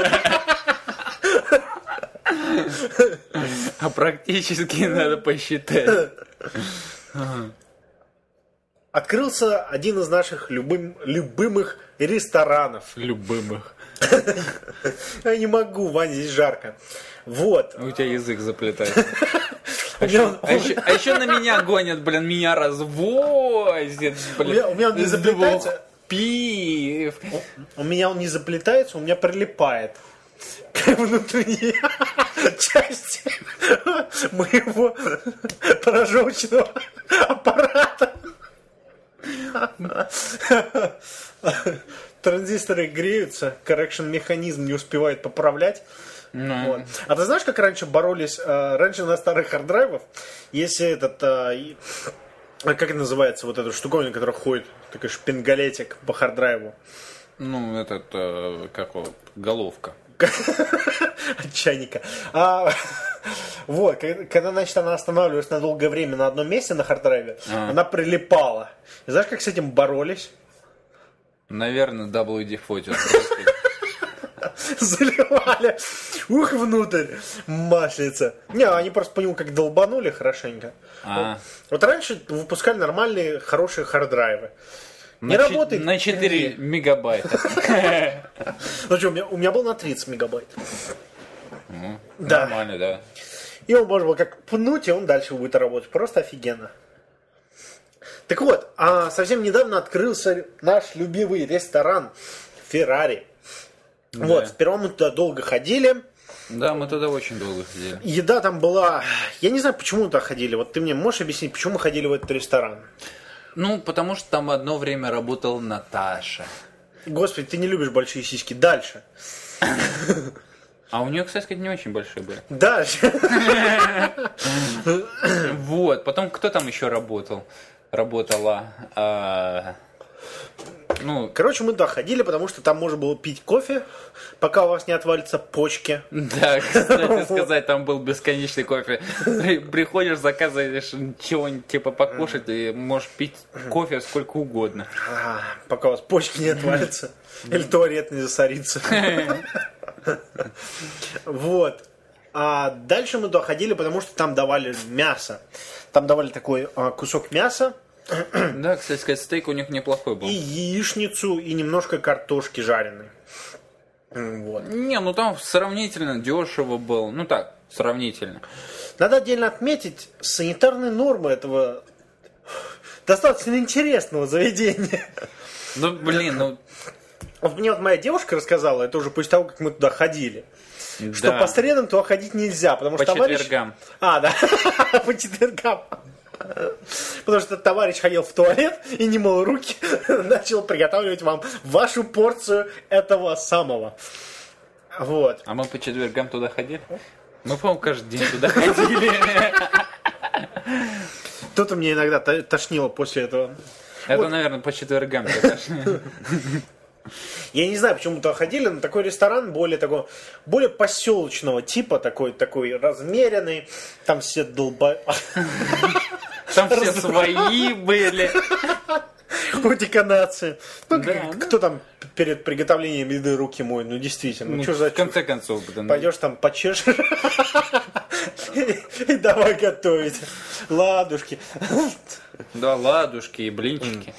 B: А практически надо посчитать.
A: Открылся один из наших любым, любимых ресторанов.
B: Любимых.
A: Я не могу, Ваня, здесь жарко. Вот.
B: У тебя язык заплетается. А еще, а, еще, а еще на меня гонят, блин, меня развозят, блин.
A: У меня, у меня он не заплетается.
B: Пив.
A: У, у меня он не заплетается, у меня прилипает к внутренней части моего поражочного аппарата. Транзисторы греются, correction механизм не успевает поправлять.
B: No.
A: Вот. А ты знаешь, как раньше боролись? Э, раньше на старых харддрайвах, если этот, э, как это называется, вот эта штуковина, которая ходит, такой шпингалетик по харддрайву.
B: Ну, этот, э, как его, головка.
A: От чайника. А, вот, когда, значит, она останавливалась на долгое время на одном месте на харддрайве, а. она прилипала. И знаешь, как с этим боролись?
B: Наверное, дабл ю ди фотер.
A: Заливали. Ух, внутрь. Маслица. Не, они просто по нему как долбанули хорошенько.
B: А.
A: Вот раньше выпускали нормальные, хорошие харддрайвы. Не
B: на
A: работает.
B: На четыре мегабайта.
A: Ну что, у меня, у меня был на тридцать мегабайт.
B: Ну,
A: да.
B: Нормально, да.
A: И он можно было как пнуть, и он дальше будет работать. Просто офигенно. Так вот, а совсем недавно открылся наш любимый ресторан Феррари. Да. Вот, сперва мы туда долго ходили.
B: Да, мы туда очень долго ходили.
A: Еда там была... Я не знаю, почему мы туда ходили. Вот ты мне можешь объяснить, почему мы ходили в этот ресторан?
B: Ну, потому что там одно время работала Наташа.
A: Господи, ты не любишь большие сиськи. Дальше.
B: А у нее, кстати сказать, не очень большие были.
A: Дальше.
B: Вот, потом кто там еще работал? Работала... А... Ну,
A: короче, мы туда ходили, потому что там можно было пить кофе, пока у вас не отвалятся почки.
B: Да, кстати сказать, там был бесконечный кофе. Приходишь, заказываешь чего-нибудь типа покушать, и можешь пить кофе сколько угодно.
A: А, пока у вас почки не отвалятся. Или туалет не засорится. Вот. А дальше мы туда ходили, потому что там давали мясо. Там давали такой а, кусок мяса.
B: Да, кстати сказать, стейк у них неплохой был.
A: И яичницу, и немножко картошки жареной. Вот.
B: Не, ну там сравнительно дешево было. Ну так, сравнительно.
A: Надо отдельно отметить санитарные нормы этого достаточно интересного заведения.
B: Ну, блин, ну...
A: Вот мне вот моя девушка рассказала, это уже после того, как мы туда ходили,
B: да.
A: что по средам туда ходить нельзя, потому
B: по
A: что товарищ...
B: четвергам.
A: А, да, по четвергам. Потому что товарищ ходил в туалет и не мыл руки, начал приготавливать вам вашу порцию этого самого. Вот.
B: А мы по четвергам туда ходили? Мы, по-моему, каждый день туда ходили.
A: Тут у меня иногда тошнило после этого.
B: Это, вот. Наверное, по четвергам.
A: Я не знаю, почему туда ходили, но такой ресторан более такого, более поселочного типа, такой, такой размеренный. Там все долба...
B: Там все свои были.
A: Худиканации. Ну,
B: Да,
A: кто там перед приготовлением еды руки моет? Ну, действительно. Ну,
B: Ну,
A: что за
B: в конце концов, блин.
A: Пойдешь там почешешь и давай готовить. Ладушки.
B: Да, ладушки и блинчики.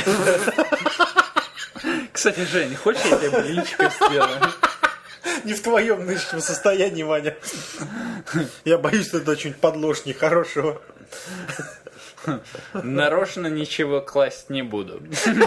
B: Кстати, Жень, хочешь, я тебе блинчика сделаю?
A: Не в твоем нынешнем состоянии, Ваня. Я боюсь, что это очень подложь нехорошего.
B: Нарочно ничего класть не буду.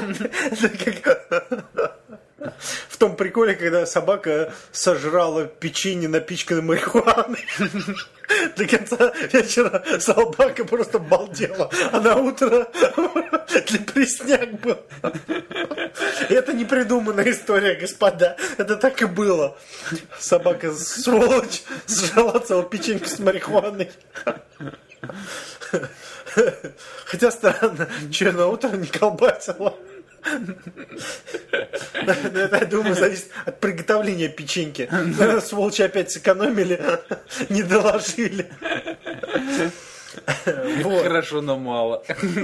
A: В том приколе, когда собака сожрала печенье, напичканное марихуаной. До конца вечера собака просто балдела. А на утро депресняк был. Это не придуманная история, господа. Это так и было. Собака, сволочь, сжала целую печеньку с марихуаной. Хотя странно, что на утро не колбасила. Это, я думаю, зависит от приготовления печеньки. Наверное, сволочи опять сэкономили, не доложили. Вот.
B: Хорошо, но мало.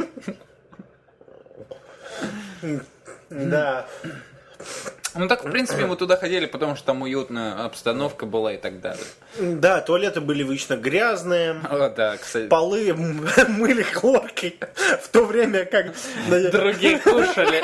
A: Да.
B: Ну так, в принципе, мы туда ходили, потому что там уютная обстановка была и так далее.
A: Да, туалеты были вечно грязные.
B: О, да, кстати.
A: Полы м- мыли хлоркой, в то время как
B: Другие кушали.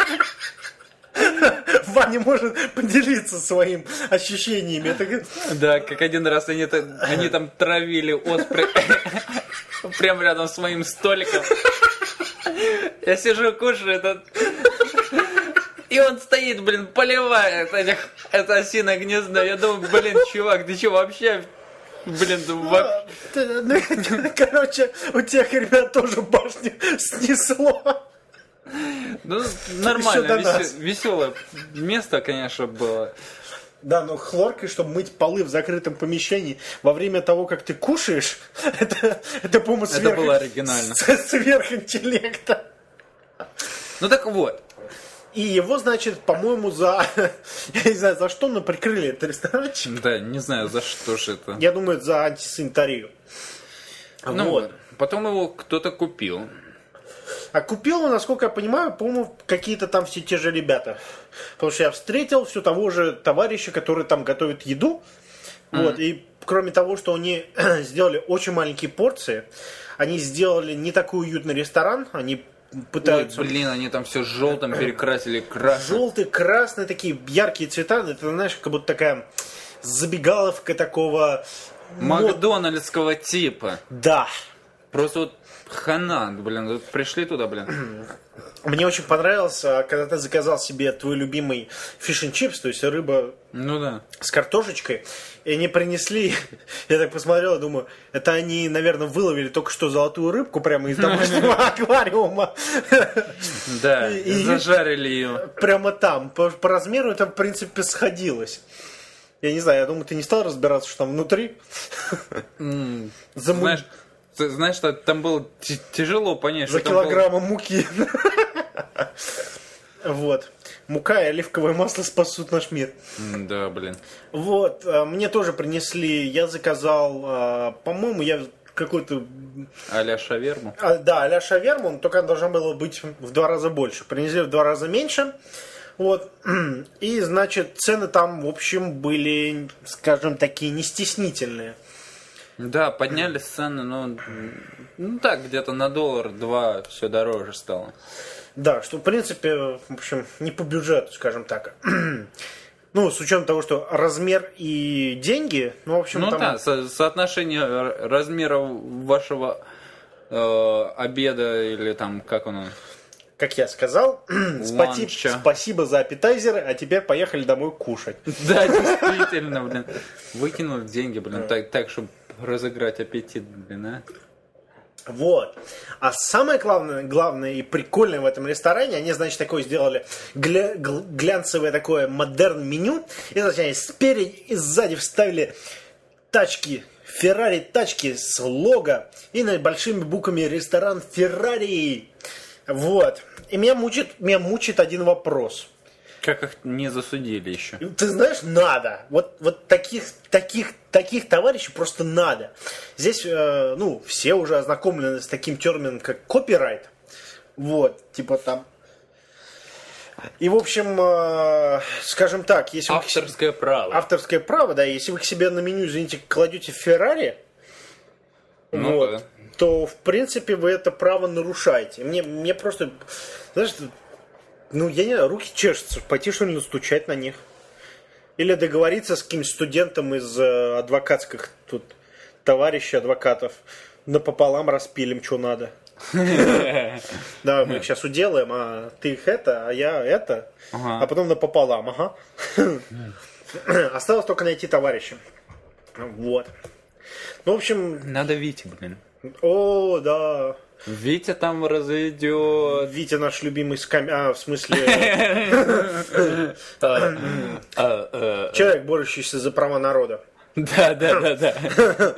A: Ваня может поделиться своим ощущениями. Это...
B: Да, как один раз они, они там травили оспры прямо рядом с моим столиком. Я сижу, кушаю этот... И он стоит, блин, поливает этих, это осиное гнездо. Я думаю, блин, чувак, ты что вообще... Блин, во...
A: Короче, у тех ребят тоже башню снесло.
B: Ну, нормально,
A: Ещё до
B: весе- веселое место, конечно, было.
A: Да, но хлоркой, чтобы мыть полы в закрытом помещении во время того, как ты кушаешь, это, это по-моему,
B: Это
A: сверх...
B: было оригинально.
A: сверхинтеллекта.
B: Ну так вот.
A: И его, значит, по-моему, за... Я не знаю, за что, но прикрыли этот ресторанчик.
B: Да, не знаю, за что же это.
A: Я думаю, за антисанитарию.
B: Ну,
A: Вот.
B: потом его кто-то купил.
A: А купил его, насколько я понимаю, по-моему, какие-то там все те же ребята. Потому что я встретил все того же товарища, который там готовит еду. Mm. Вот. И кроме того, что они сделали очень маленькие порции, они сделали не такой уютный ресторан, они пытаются...
B: Ой, блин, они там все желтым перекрасили, красным.
A: Желтый, красный, такие яркие цвета. Это, знаешь, как будто такая забегаловка такого...
B: Макдональдского типа.
A: Да.
B: Просто вот хана, блин, вот пришли туда, блин.
A: Мне очень понравилось, когда ты заказал себе твой любимый фиш энд чипс, то есть рыба
B: Ну да.
A: с картошечкой, и они принесли, я так посмотрел, думаю, это они, наверное, выловили только что золотую рыбку прямо из домашнего аквариума.
B: Да,
A: И-
B: зажарили ее.
A: Прямо там. По, по размеру это, в принципе, сходилось. Я не знаю, я думаю, ты не стал разбираться, что там внутри? Заму-
B: Знаешь, ты знаешь, что там было т- тяжело понять,
A: За
B: что там было-
A: килограммом муки. Вот. Мука и оливковое масло спасут наш мир.
B: М, Да, блин.
A: Вот. а, Мне тоже принесли, я заказал, а, по-моему, я какой-то...
B: А-ля шаверму.
A: а, Да, а-ля шаверму, но только она должна была быть в два раза больше. Принесли в два раза меньше. Вот. И, значит, цены там, в общем, были, скажем, такие не стеснительные.
B: Да, поднялись цены, но ну так, где-то на доллар-два все дороже стало.
A: Да, что, в принципе, в общем, не по бюджету, скажем так. Ну, с учетом того, что размер и деньги, ну, в общем,
B: Ну
A: там...
B: да, со- соотношение р- размера вашего э, обеда или там, как оно...
A: Как я сказал, спаси-
B: Ланча.
A: спасибо за аппетайзеры, а теперь поехали домой кушать.
B: Да, действительно, блин. Выкинул деньги, блин, так, так чтобы разыграть аппетит, блин, а.
A: Вот. А самое главное, главное и прикольное в этом ресторане, они, значит, такое сделали гля- гл- глянцевое такое модерн меню. И, значит, они спереди и сзади вставили тачки, Феррари тачки с лого и на большими буквами ресторан Феррари. Вот. И меня мучит, меня мучит один вопрос.
B: Как их не засудили еще?
A: Ты знаешь, надо. Вот, вот таких, таких, таких товарищей просто надо. Здесь, э, ну, все уже ознакомлены с таким термином, как копирайт. Вот, типа там. И, в общем, э, скажем так, если
B: авторское
A: вы...
B: право.
A: Авторское право, да. Если вы к себе на меню, извините, кладете Феррари, ну, вот, да. то, в принципе, вы это право нарушаете. Мне, мне просто, знаешь, ну, я не знаю, руки чешутся, пойти что ли настучать на них. Или договориться с каким-нибудь студентом из э, адвокатских тут товарищей адвокатов. Напополам распилим, что надо. Да, мы их сейчас уделаем, а ты их это, а я это. А потом напополам, ага. Осталось только найти товарища. Вот. Ну, в общем...
B: Надо Вите, блин.
A: О, да.
B: Витя там разведет.
A: Витя наш любимый скам... А, в смысле... Человек, борющийся за права народа.
B: Да, да, да, да.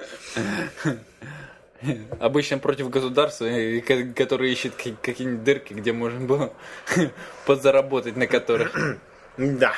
B: Обычно против государства, который ищет какие-нибудь дырки, где можно было подзаработать на которых.
A: Да.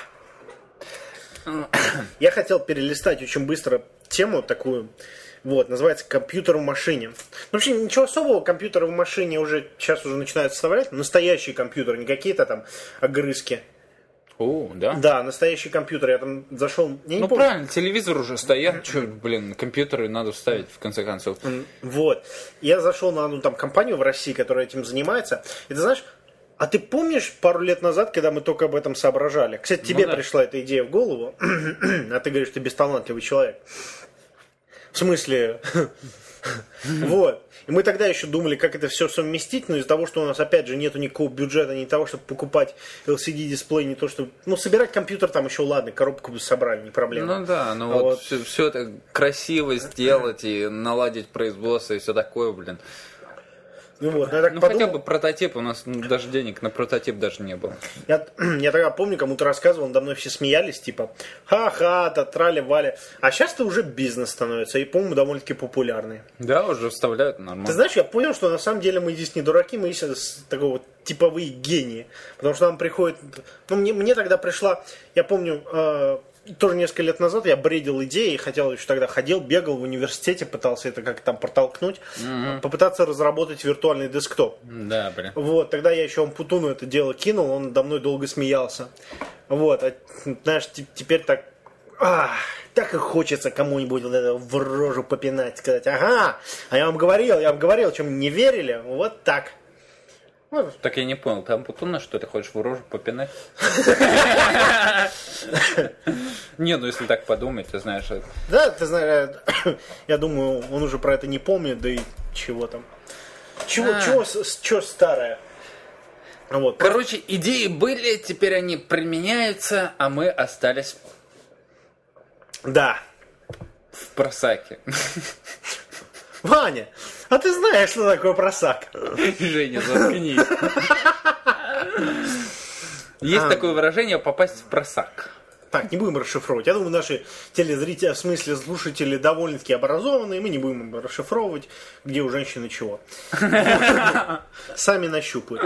A: Я хотел перелистать очень быстро тему такую. Вот, называется «Компьютер в машине». Ну, вообще, ничего особого, компьютеры в машине уже сейчас уже начинают вставлять. Настоящий компьютер, не какие-то там огрызки.
B: О, да?
A: Да, настоящий компьютер. Я там зашел... Я
B: ну, правильно, телевизор уже стоят. Че, блин, компьютеры надо вставить, в конце концов.
A: Вот. Я зашел на одну там компанию в России, которая этим занимается. И ты знаешь... А ты помнишь пару лет назад, когда мы только об этом соображали? Кстати, тебе ну, да. пришла эта идея в голову, а ты говоришь, ты бесталантливый человек. В смысле? Вот. И мы тогда еще думали, как это все совместить, но из-за того, что у нас, опять же, нету никакого бюджета, не того, чтобы покупать эл си ди-дисплей, не то, что... Ну, собирать компьютер там еще, ладно, коробку бы собрали, не проблема.
B: Ну да, ну а вот, вот... Все, все это красиво сделать и наладить производство и все такое, блин.
A: Ну, вот, ну, я так
B: ну
A: подумал...
B: хотя бы прототип, у нас ну, даже денег на прототип даже не было.
A: Я, я тогда помню, кому-то рассказывал, надо мной все смеялись, типа, ха-ха, та трали-вали. А сейчас это уже бизнес становится, и, по-моему, довольно-таки популярный.
B: Да, уже вставляют нормально.
A: Ты знаешь, я понял, что на самом деле мы здесь не дураки, мы здесь такого вот типовые гении. Потому что нам приходит... Ну, мне, мне тогда пришла, я помню... Э, тоже несколько лет назад я бредил идеей, хотел еще тогда ходил, бегал в университете, пытался это как-то там протолкнуть, mm-hmm. попытаться разработать виртуальный десктоп.
B: Да, блин.
A: Вот, тогда я еще Ампутуну это дело кинул, он надо мной долго смеялся. Вот, а, знаешь, т- теперь так, ах, так и хочется кому-нибудь вот это в рожу попинать, сказать, ага, а я вам говорил, я вам говорил, чем не верили, вот так.
B: Так я не понял, ты Ампутуна, что ты хочешь в рожу попинать? Не, ну если так подумать, ты знаешь...
A: Да, ты знаешь, я думаю, он уже про это не помнит, да и чего там. Чего, чего, чего старое? Вот.
B: Короче, идеи были, теперь они применяются, а мы остались...
A: Да.
B: В просаке.
A: Ваня, а ты знаешь, что такое просак?
B: Женя, заткнись. Есть такое выражение «попасть в просак».
A: Так, не будем расшифровывать. Я думаю, наши телезрители, в смысле слушатели, довольно-таки образованные. Мы не будем расшифровывать, где у женщины чего. Сами нащупают.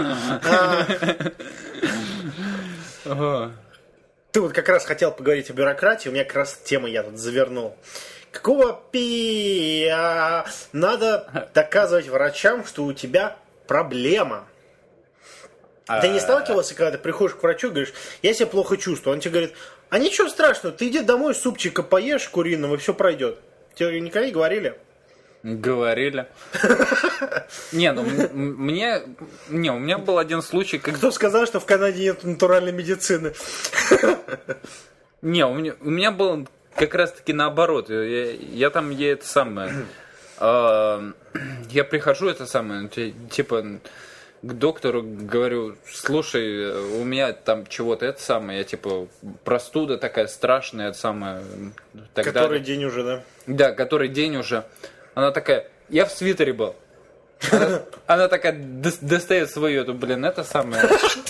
A: Ты вот как раз хотел поговорить о бюрократии. У меня как раз тема я тут завернул. Какого пи... Надо доказывать врачам, что у тебя проблема. Ты не сталкивался, когда ты приходишь к врачу и говоришь, я себя плохо чувствую. Он тебе говорит, а ничего страшного, ты иди домой, супчика поешь куриного, и все пройдет. Тебе никогда не говорили?
B: Говорили. Не, ну мне... Не, у меня был один случай, как...
A: Кто сказал, что в Канаде нет натуральной медицины?
B: Не, у меня, у меня был как раз-таки наоборот. Я, я там, я это самое... Э, я прихожу, это самое, типа... К доктору говорю, слушай, у меня там чего-то это самое, я типа простуда такая страшная, это самое.
A: Который далее. День уже, да?
B: Да, который день уже. Она такая, я в свитере был. Она, она такая достает свою эту, блин, это самое.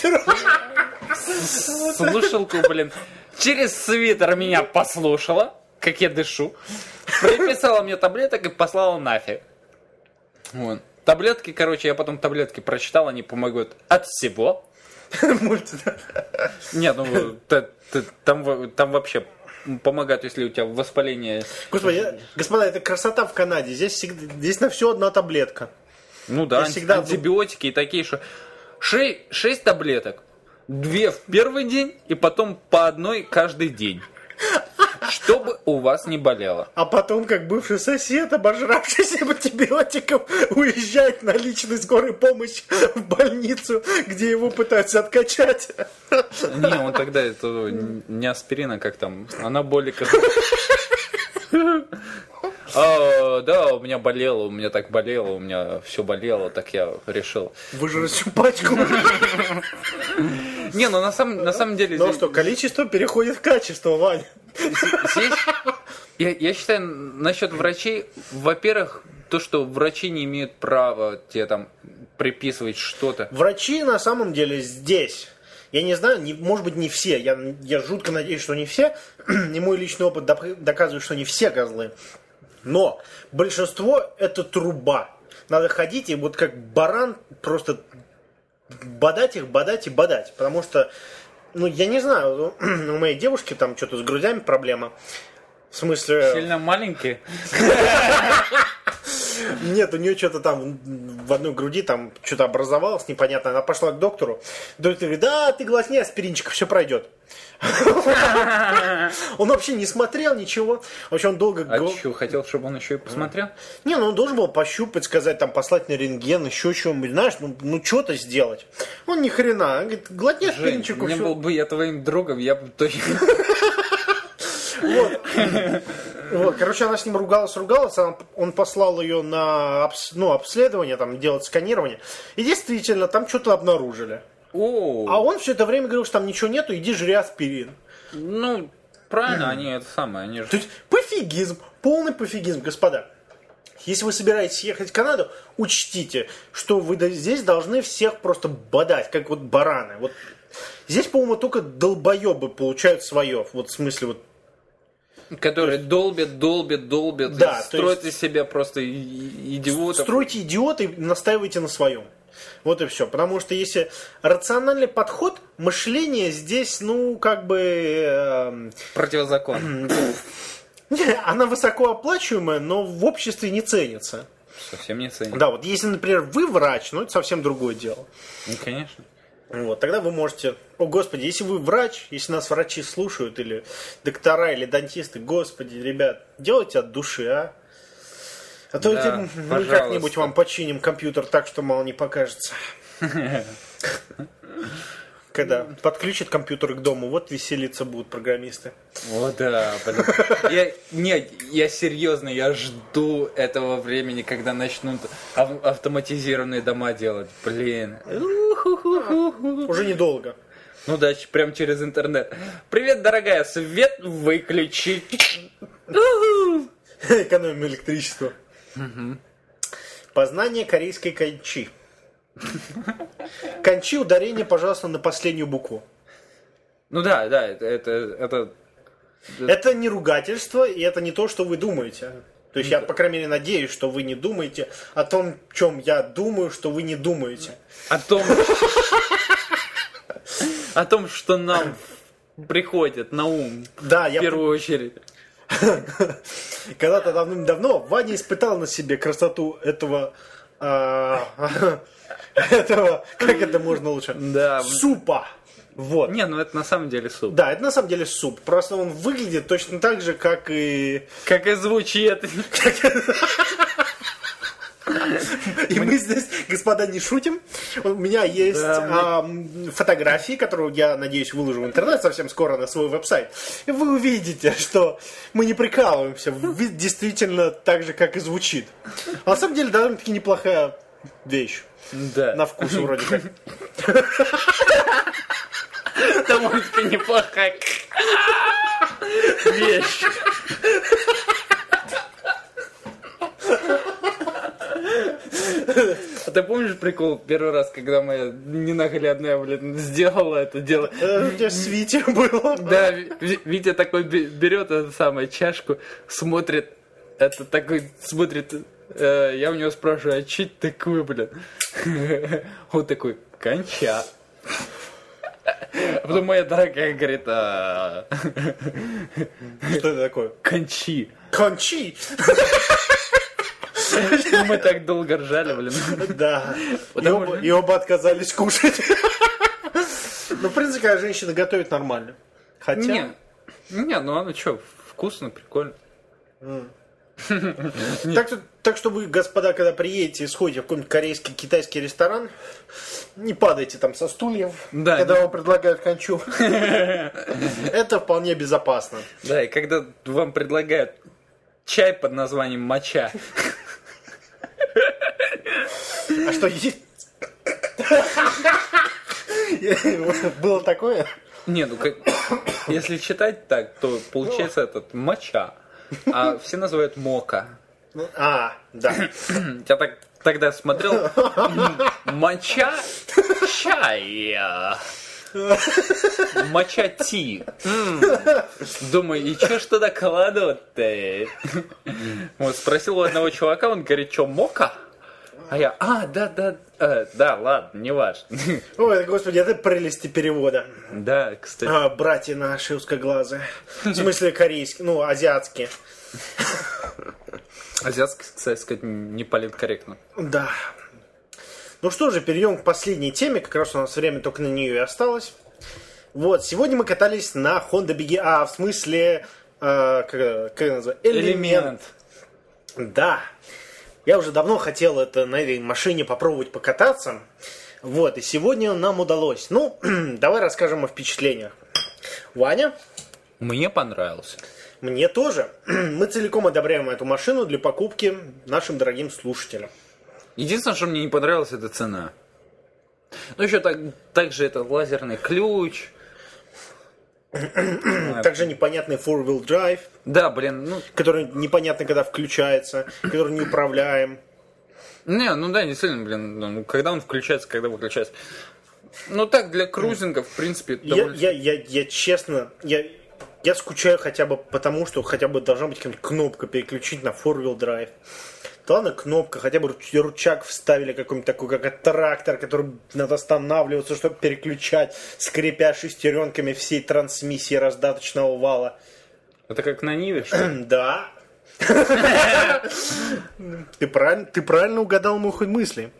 B: Слушалку, блин. Через свитер меня послушала, как я дышу. Приписала мне таблеток и послала нафиг. Вот. Таблетки, короче, я потом таблетки прочитал, они помогут от всего.
A: Мульти, да.
B: Нет, ну там, там вообще помогает, если у тебя воспаление.
A: Господи, господа, это красота в Канаде. Здесь, всегда, здесь на все одна таблетка.
B: Ну да,
A: всегда...
B: антибиотики и такие, что шесть таблеток. Две в первый день и потом по одной каждый день. Чтобы у вас не болело.
A: А потом, как бывший сосед, обожравшийся антибиотиков, уезжает на личной скорой помощи в больницу, где его пытаются откачать.
B: Не, он тогда это не аспирин, а как там, анаболика. А, да, у меня болело, у меня так болело, у меня все болело, так я решил.
A: Выжрать всю пачку.
B: Не, ну на самом, на самом деле...
A: Ну
B: здесь...
A: что, количество переходит в качество, Ваня.
B: Здесь, я, я считаю, насчет врачей, во-первых, то, что врачи не имеют права тебе там приписывать что-то.
A: Врачи на самом деле здесь... Я не знаю, не, может быть, не все. Я, я жутко надеюсь, что не все. И мой личный опыт доказывает, что не все козлы. Но большинство это труба. Надо ходить и вот как баран просто бодать их, бодать и бодать. Потому что, ну, я не знаю, у моей девушки там что-то с грудями проблема. В смысле...
B: Сильно маленькие?
A: Нет, у нее что-то там в одной груди там что-то образовалось непонятно. Она пошла к доктору. Доктор говорит, да, ты глотни аспиринчика, все пройдет. Он вообще не смотрел ничего. Вообще он долго...
B: А что, хотел, чтобы он еще и посмотрел?
A: Не, ну он должен был пощупать, сказать, там, послать на рентген, еще что-нибудь, знаешь, ну, ну что-то сделать. Он ни хрена. Он говорит, глотни аспиринчику.
B: Не был бы я твоим другом, я бы точно...
A: Вот. Вот, короче, она с ним ругалась, ругалась, он послал ее на обс, ну, обследование, там, делать сканирование, и действительно, там что-то обнаружили.
B: О.
A: А он все это время говорил, что там ничего нету, иди жри аспирин.
B: Ну, правильно, они это самое, они же...
A: То есть, пофигизм, полный пофигизм, господа. Если вы собираетесь ехать в Канаду, учтите, что вы здесь должны всех просто бодать, как вот бараны. Вот здесь, по-моему, только долбоебы получают свое, вот в смысле вот.
B: Которые есть... долбят, долбят, долбят,
A: да,
B: строят
A: есть...
B: из себя просто идиотов.
A: Стройте идиота и настаивайте на своем. Вот и все. Потому что если рациональный подход, мышление здесь, ну, как бы... Э...
B: Противозаконно.
A: Она высокооплачиваемая, но в обществе не ценится.
B: Совсем не ценится.
A: Да, вот если, например, вы врач, ну, это совсем другое дело.
B: Ну, конечно.
A: Вот, тогда вы можете... О, господи, если вы врач, если нас врачи слушают, или доктора, или дантисты, господи, ребят, делайте от души, а? А то
B: да,
A: мы как-нибудь вам починим компьютер так, что мало не покажется. Когда подключат компьютер к дому, вот веселиться будут программисты.
B: О, да, блин. Я, нет, я серьезно, я жду этого времени, когда начнут ав- автоматизированные дома делать. Блин.
A: Уже недолго.
B: Ну да, прям через интернет. Привет, дорогая, свет выключи.
A: Экономим электричество.
B: Угу.
A: Познание корейской канчи. Канчи, ударение, пожалуйста, на последнюю букву.
B: Ну да, да, это, это, это...
A: Это не ругательство, и это не то, что вы думаете. То есть я, по крайней мере, надеюсь, что вы не думаете о том, о чем я думаю, что вы не думаете.
B: О том, о том, что нам приходит на ум
A: да,
B: в первую очередь.
A: Когда-то давным-давно Ваня испытал на себе красоту этого... этого, как это можно лучше?
B: Да.
A: Супа. Вот.
B: Не, ну это на самом деле суп.
A: Да, это на самом деле суп. Просто он выглядит точно так же, как и...
B: Как и звучит.
A: И мы здесь, господа, не шутим. У меня есть да, мы... фотографии, которые, я надеюсь, выложу в интернет совсем скоро на свой веб-сайт. И вы увидите, что мы не прикалываемся. Вид действительно так же, как и звучит. А на самом деле, довольно-таки неплохая вещь.
B: Да.
A: На вкус вроде как.
B: Довольно-таки неплохая вещь. А ты помнишь прикол первый раз, когда моя ненаглядная, блин, сделала это дело?
A: У тебя с Витей было.
B: Да, Витя такой берет эту самую чашку, смотрит, это такой, смотрит, э, я у него спрашиваю, а что это такое, блин? Он такой, конча. А потом моя дорогая говорит, а...
A: Что это такое?
B: Кончи.
A: Кончи!
B: Мы так долго ржали, блин.
A: Да. И
B: Потому
A: оба,
B: что-
A: и оба отказались кушать. Ну, в принципе, когда женщина готовит нормально. Хотя...
B: Не, не, ну оно что, вкусно, прикольно.
A: Так что, так что вы, господа, когда приедете и сходите в какой-нибудь корейский, китайский ресторан, не падайте там со стульев,
B: Да,
A: когда
B: не-
A: вам предлагают кончу. Это вполне безопасно.
B: Да, и когда вам предлагают чай под названием моча,
A: А что есть? Было такое?
B: не, ну как, если читать так, то получается этот моча, а все называют мока.
A: А, да.
B: Я так тогда смотрел, м, моча, чай, моча ти. М. Думаю, и чё ж туда кладут-то? Вот спросил у одного чувака, он говорит, что мока? А я, а, да, да, э, да, ладно, не важно.
A: Ой, господи, это прелести перевода.
B: Да, кстати.
A: А, братья наши узкоглазые. В смысле корейские, ну, азиатские.
B: Азиатский, кстати сказать, не политкорректно.
A: Да. Ну что же, перейдем к последней теме. Как раз у нас время только на нее и осталось. Вот, сегодня мы катались на Honda би джи. А, в смысле, э, как, как это называется? Элемент. Да. Я уже давно хотел это на этой машине попробовать покататься. Вот, и сегодня нам удалось. Ну, давай расскажем о впечатлениях. Ваня?
B: Мне понравился.
A: Мне тоже. Мы целиком одобряем эту машину для покупки нашим дорогим слушателям.
B: Единственное, что мне не понравилось, это цена. Ну, еще так, также это лазерный ключ.
A: Также непонятный four-wheel drive,
B: Да, блин, ну,
A: который непонятно когда включается, который не управляем.
B: не, ну да, действительно, блин, ну, когда он включается, когда выключается. Ну так, для крузинга, в принципе,
A: Я,
B: довольно...
A: я, я, я честно, я, я скучаю хотя бы потому, что хотя бы должна быть какая-нибудь кнопка переключить на four-wheel drive. Да ладно, кнопка, хотя бы руч- рычаг вставили какой-нибудь такой, как трактор, который надо останавливаться, чтобы переключать, скрипя шестеренками всей трансмиссии раздаточного вала.
B: Это как на Ниве, что ли?
A: Да. Ты правильно, ты правильно угадал мою хоть мысли.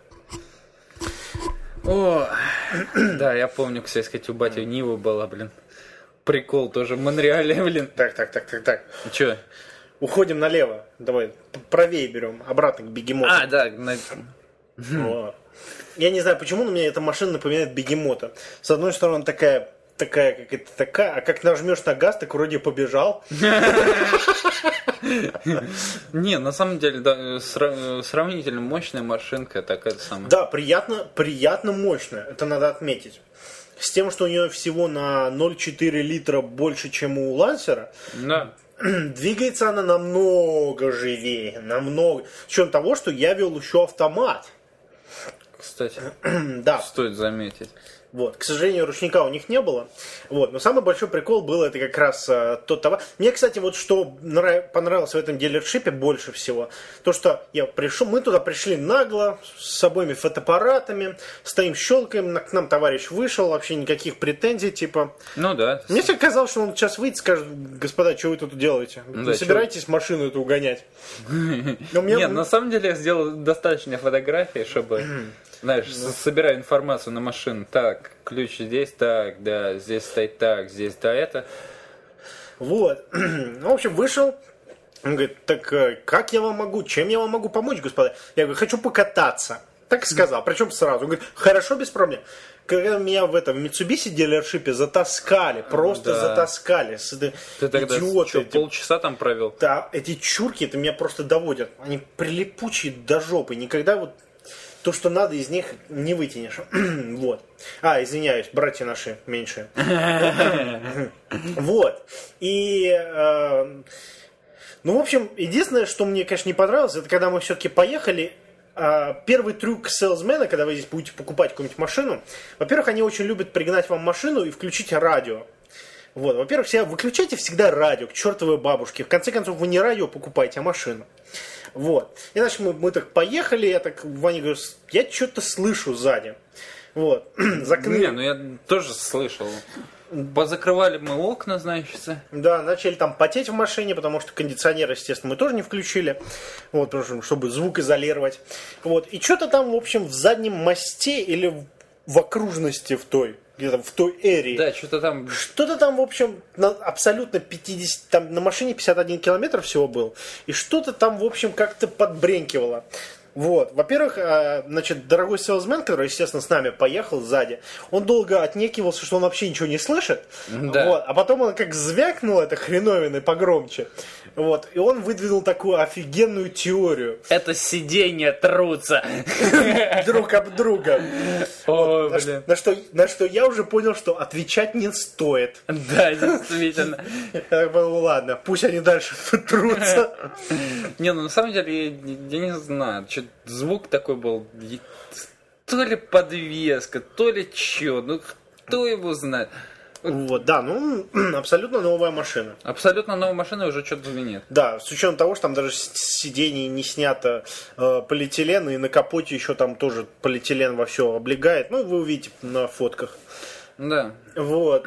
B: О, да, я помню, кстати сказать, у бати Нива была, блин. Прикол тоже в Монреале, блин.
A: Так, так, так, так, так.
B: Че?
A: Уходим налево. Давай, п- правее берем, обратно к бегемоту.
B: А, да, на-
A: Вот. Я не знаю, почему, но мне эта машина напоминает бегемота. С одной стороны, она такая, такая, как это такая, а как нажмешь на газ, так вроде побежал.
B: Не, на самом деле, да, сра- сравнительно мощная машинка, такая самая.
A: Да, приятно, приятно мощная, это надо отметить. С тем, что у нее всего на ноль целых четыре литра больше, чем у Лансера,
B: Да.
A: двигается она намного живее, намного. С учетом того, что я вел еще автомат.
B: Кстати,
A: Да,
B: стоит заметить.
A: вот. К сожалению, ручника у них не было. Вот. Но самый большой прикол был это как раз э, тот товар. Мне, кстати, вот что нрав... понравилось в этом дилершипе больше всего, то, что я пришел, мы туда пришли нагло, с обоими фотоаппаратами, стоим, щелкаем, на- к нам товарищ вышел, вообще никаких претензий, типа.
B: Ну да.
A: Мне всегда казалось, что он сейчас выйдет и скажет: господа, что вы тут делаете?
B: Ну
A: Вы
B: да,
A: собираетесь машину эту угонять? Но у меня-
B: Нет, на самом деле я сделал достаточно фотографий, чтобы, знаешь, с- собирая информацию на машину. Так, ключ здесь, так, да, здесь стоит так, здесь, да, это.
A: Вот. Ну, в общем, вышел. Он говорит: так э, как я вам могу, чем я вам могу помочь, господа? Я говорю: хочу покататься. Так и сказал, причем сразу. Он говорит: хорошо, без проблем. Когда меня в этом Mitsubishi дилершипе затаскали, просто
B: Да.
A: затаскали. С- это
B: Ты тогда
A: идиоты
B: что,
A: эти.
B: полчаса там провел?
A: Да, эти чурки, это меня просто доводят. Они прилипучие до жопы. Никогда вот то, что надо, из них не вытянешь. Вот. А, извиняюсь, братья наши меньшие. Вот. И... э, ну, в общем, единственное, что мне, конечно, не понравилось, это когда мы все-таки поехали. э, Первый трюк селсмена, когда вы здесь будете покупать какую-нибудь машину, во-первых, они очень любят пригнать вам машину и включить радио. Вот, во-первых, всегда выключайте всегда радио к чертовой бабушке. В конце концов, вы не радио покупаете, а машину. Вот. И значит, мы, мы так поехали, я так Ване говорю: я что-то слышу сзади. Вот. Закрыли.
B: Не, ну я тоже слышал. Позакрывали мы окна, значит.
A: Да, начали там потеть в машине, потому что кондиционер, естественно, мы тоже не включили. Вот, потому что, чтобы звук изолировать. Вот. И что-то там, в общем, в заднем мосте или в окружности в той, где-то в той эре.
B: Да, что-то там...
A: Что-то там, в общем, на абсолютно пятьдесят, там на машине пятьдесят один километр всего был. И что-то там, в общем, как-то подбренькивало. Вот. Во-первых, значит, дорогой селсмен, который, естественно, с нами поехал сзади, он долго отнекивался, что он вообще ничего не слышит.
B: Да.
A: Вот. А потом он как звякнул это хреновиной погромче. Вот. И он выдвинул такую офигенную теорию.
B: Это сиденья трутся.
A: Друг об друга.
B: О,
A: Вот.
B: блин.
A: На, что, на что я уже понял, что отвечать не стоит.
B: Да, действительно.
A: Я говорю, ладно, пусть они дальше трутся.
B: Не, ну на самом деле, я, я не знаю, что звук такой был, то ли подвеска, то ли чё, ну кто его знает.
A: Вот, да, ну, абсолютно новая машина.
B: Абсолютно новая машина уже что-то звенит.
A: Да, с учетом того, что там даже с сидений не снято э, полиэтилен, и на капоте еще там тоже полиэтилен во все облегает. Ну, вы увидите на фотках.
B: Да.
A: Вот.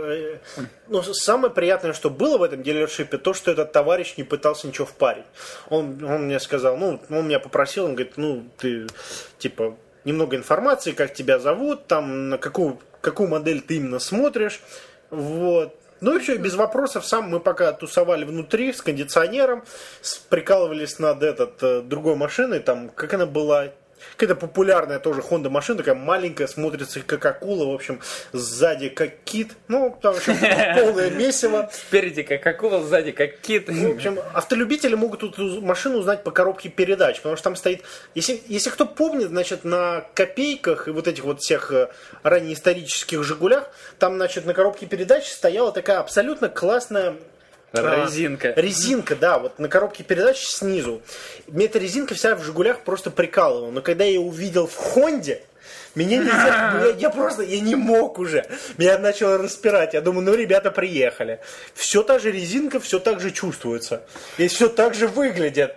A: Ну, самое приятное, что было в этом дилершипе, то, что этот товарищ не пытался ничего впарить. Он, он мне сказал, ну, он меня попросил, он говорит, ну, ты, типа, немного информации, как тебя зовут, там, на какую, какую модель ты именно смотришь, вот. Ну и все, без вопросов сам мы пока тусовали внутри с кондиционером, прикалывались над этот, другой машиной, там, как она была... Какая-то популярная тоже Honda машина, такая маленькая, смотрится как акула, в общем, сзади как кит. Ну, там, в общем, полное месиво.
B: Спереди как акула, сзади как кит.
A: В общем, автолюбители могут эту машину узнать по коробке передач, потому что там стоит... Если, если кто помнит, значит, на копейках и вот этих вот всех раннеисторических «Жигулях», там, значит, на коробке передач стояла такая абсолютно классная...
B: Резинка.
A: А, резинка, да, вот на коробке передач снизу. Мне эта резинка вся в «Жигулях» просто прикалывала. Но когда я ее увидел в «Хонде», меня нельзя... я, я просто, я не мог уже. Меня начало распирать. Я думаю, ну, ребята приехали. Все та же резинка, все так же чувствуется. И все так же выглядит.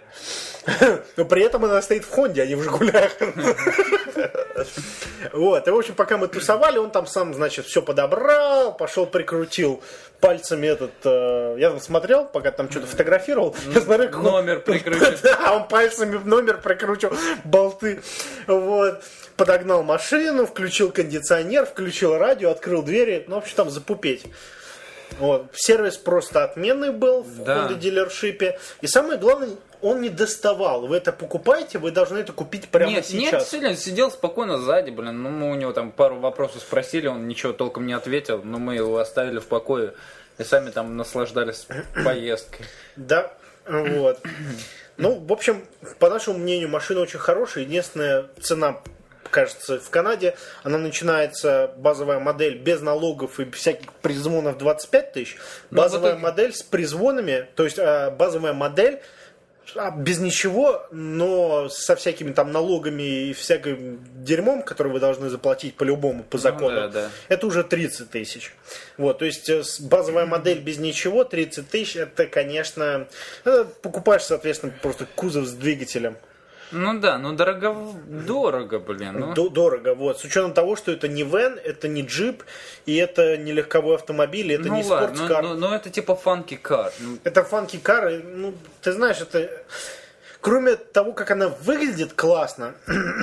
A: Но при этом она стоит в «Хонде», а не в «Жигулях». Вот, и в общем, пока мы тусовали, он там сам, значит, все подобрал, пошел прикрутил пальцами этот, э, я там смотрел, пока там что-то фотографировал, я смотрю, как
B: номер
A: он,
B: прикрутил.
A: Да, он пальцами в номер прикрутил болты, вот, подогнал машину, включил кондиционер, включил радио, открыл двери, ну, в общем, там запупеть. Вот. Сервис просто отменный был в
B: Да.
A: Honda дилершипе. И самое главное, он не доставал. Вы это покупаете, вы должны это купить прямо
B: Нет,
A: сейчас.
B: нет, сильно сидел спокойно сзади, блин. Ну, мы у него там пару вопросов спросили, он ничего толком не ответил, но мы его оставили в покое и сами там наслаждались поездкой.
A: Да, вот. Ну, в общем, по нашему мнению, машина очень хорошая. Единственная цена, кажется, в Канаде, она начинается, базовая модель, без налогов и всяких призвонов двадцать пять тысяч. Базовая
B: вот это...
A: модель с призвонами, то есть а, базовая модель а, без ничего, но со всякими там налогами и всяким дерьмом, который вы должны заплатить по-любому, по закону,
B: Ну, да, да.
A: это уже тридцать тысяч. Вот, то есть э, с- базовая модель без ничего, тридцать тысяч, это, конечно, э, покупаешь, соответственно, просто кузов с двигателем.
B: Ну да, ну дорого, дорого, блин. Ну.
A: Д- Дорого, вот. С учетом того, что это не вэн, это не джип, и это не легковой автомобиль, и это
B: Ну
A: не
B: ладно,
A: спортскар.
B: ну, ну, ну это типа фанки кар. Ну,
A: Это фанки кар, и, ну, ты знаешь, это... Кроме того, как она выглядит классно,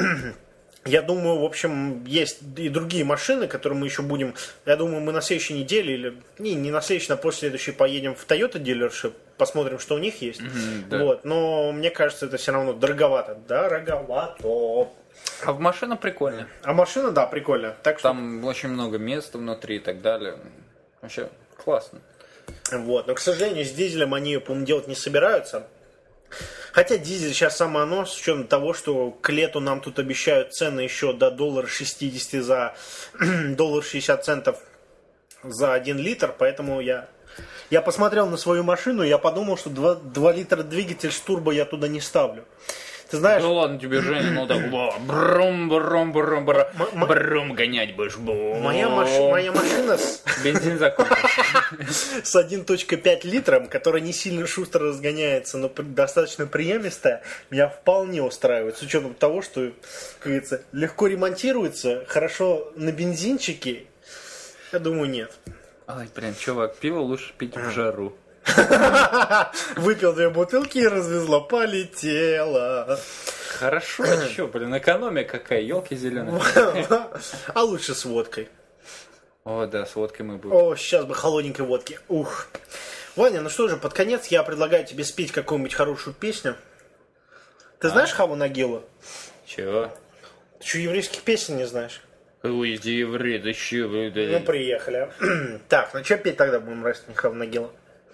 A: я думаю, в общем, есть и другие машины, которые мы еще будем... Я думаю, мы на следующей неделе, или не, не на следующей, а после следующей поедем в Toyota Dealership, посмотрим, что у них есть.
B: да.
A: Вот. Но мне кажется, это все равно дороговато. Дороговато.
B: а в машина прикольная.
A: А машина, да, прикольная. Так что...
B: Там очень много места внутри и так далее. Вообще классно.
A: Вот. Но, к сожалению, с дизелем они, по-моему, делать не собираются. Хотя дизель сейчас самое оно, с учетом того, что к лету нам тут обещают цены еще до доллара шестьдесят за доллар шестьдесят центов за один литр, поэтому я... Я посмотрел на свою машину, я подумал, что два, два литра двигатель с турбо я туда не ставлю. Ты знаешь...
B: Да ладно тебе, Женя, ну так, брум, брум, брум, брум, брум, гонять будешь, бум.
A: Моя, маш... Моя машина с...
B: Бензин закончился.
A: с один и пять литром, которая не сильно шустро разгоняется, но достаточно приемистая, меня вполне устраивает. С учетом того, что, как говорится, легко ремонтируется, хорошо на бензинчике, я думаю, нет.
B: Ай, блин, чувак, пиво лучше пить в жару.
A: Выпил две бутылки и развезло, полетело.
B: Хорошо, а что, блин, экономия какая, елки зеленые.
A: А лучше с водкой.
B: О, да, с водкой мы будем.
A: О, сейчас бы холодненькой водки. Ух. Ваня, ну что же, под конец я предлагаю тебе спеть какую-нибудь хорошую песню. Ты а? знаешь Хаву Нагилу?
B: Чего?
A: Ты что, еврейских песен не знаешь?
B: Ой, еврей, да что вы...
A: Ну, приехали. Так, ну что петь тогда будем, раз не Хаву Нагилу?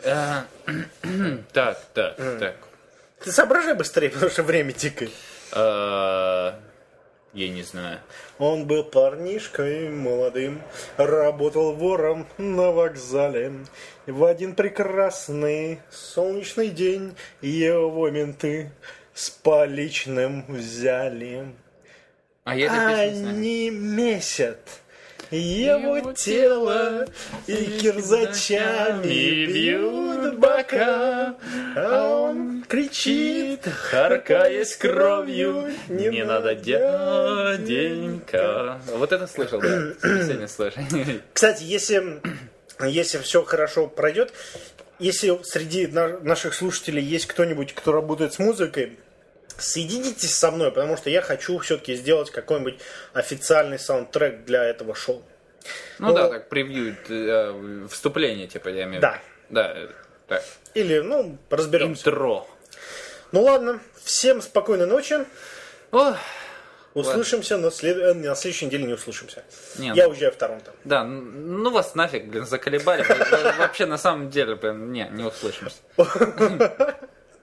B: Так, так, так.
A: Ты соображай быстрее, потому что время тикает.
B: Я не знаю.
A: Он был парнишкой молодым, работал вором на вокзале. В один прекрасный солнечный день его менты с поличным взяли.
B: А я эту песню знаю.
A: Они месят его, его тело и кирзачами бьют бока, а он кричит,
B: харкаясь кровью, не, не надо, дяденька. Вот это слышал, да? Сегодня слышал.
A: Кстати, если, если все хорошо пройдет, если среди наших слушателей есть кто-нибудь, кто работает с музыкой, соединитесь со мной, потому что я хочу все-таки сделать какой-нибудь официальный саундтрек для этого шоу.
B: Ну, ну да, так превью, э, вступление, типа, я имею в виду.
A: Да.
B: Да, так.
A: Или, ну, разберемся.
B: Интро.
A: Ну ладно, всем спокойной ночи.
B: Ох,
A: услышимся, на, след... на следующей неделе не услышимся.
B: Не,
A: я
B: ну,
A: уезжаю в Торонто.
B: Да, ну вас нафиг, блин, заколебали. Вообще, на самом деле, блин, не, не услышимся.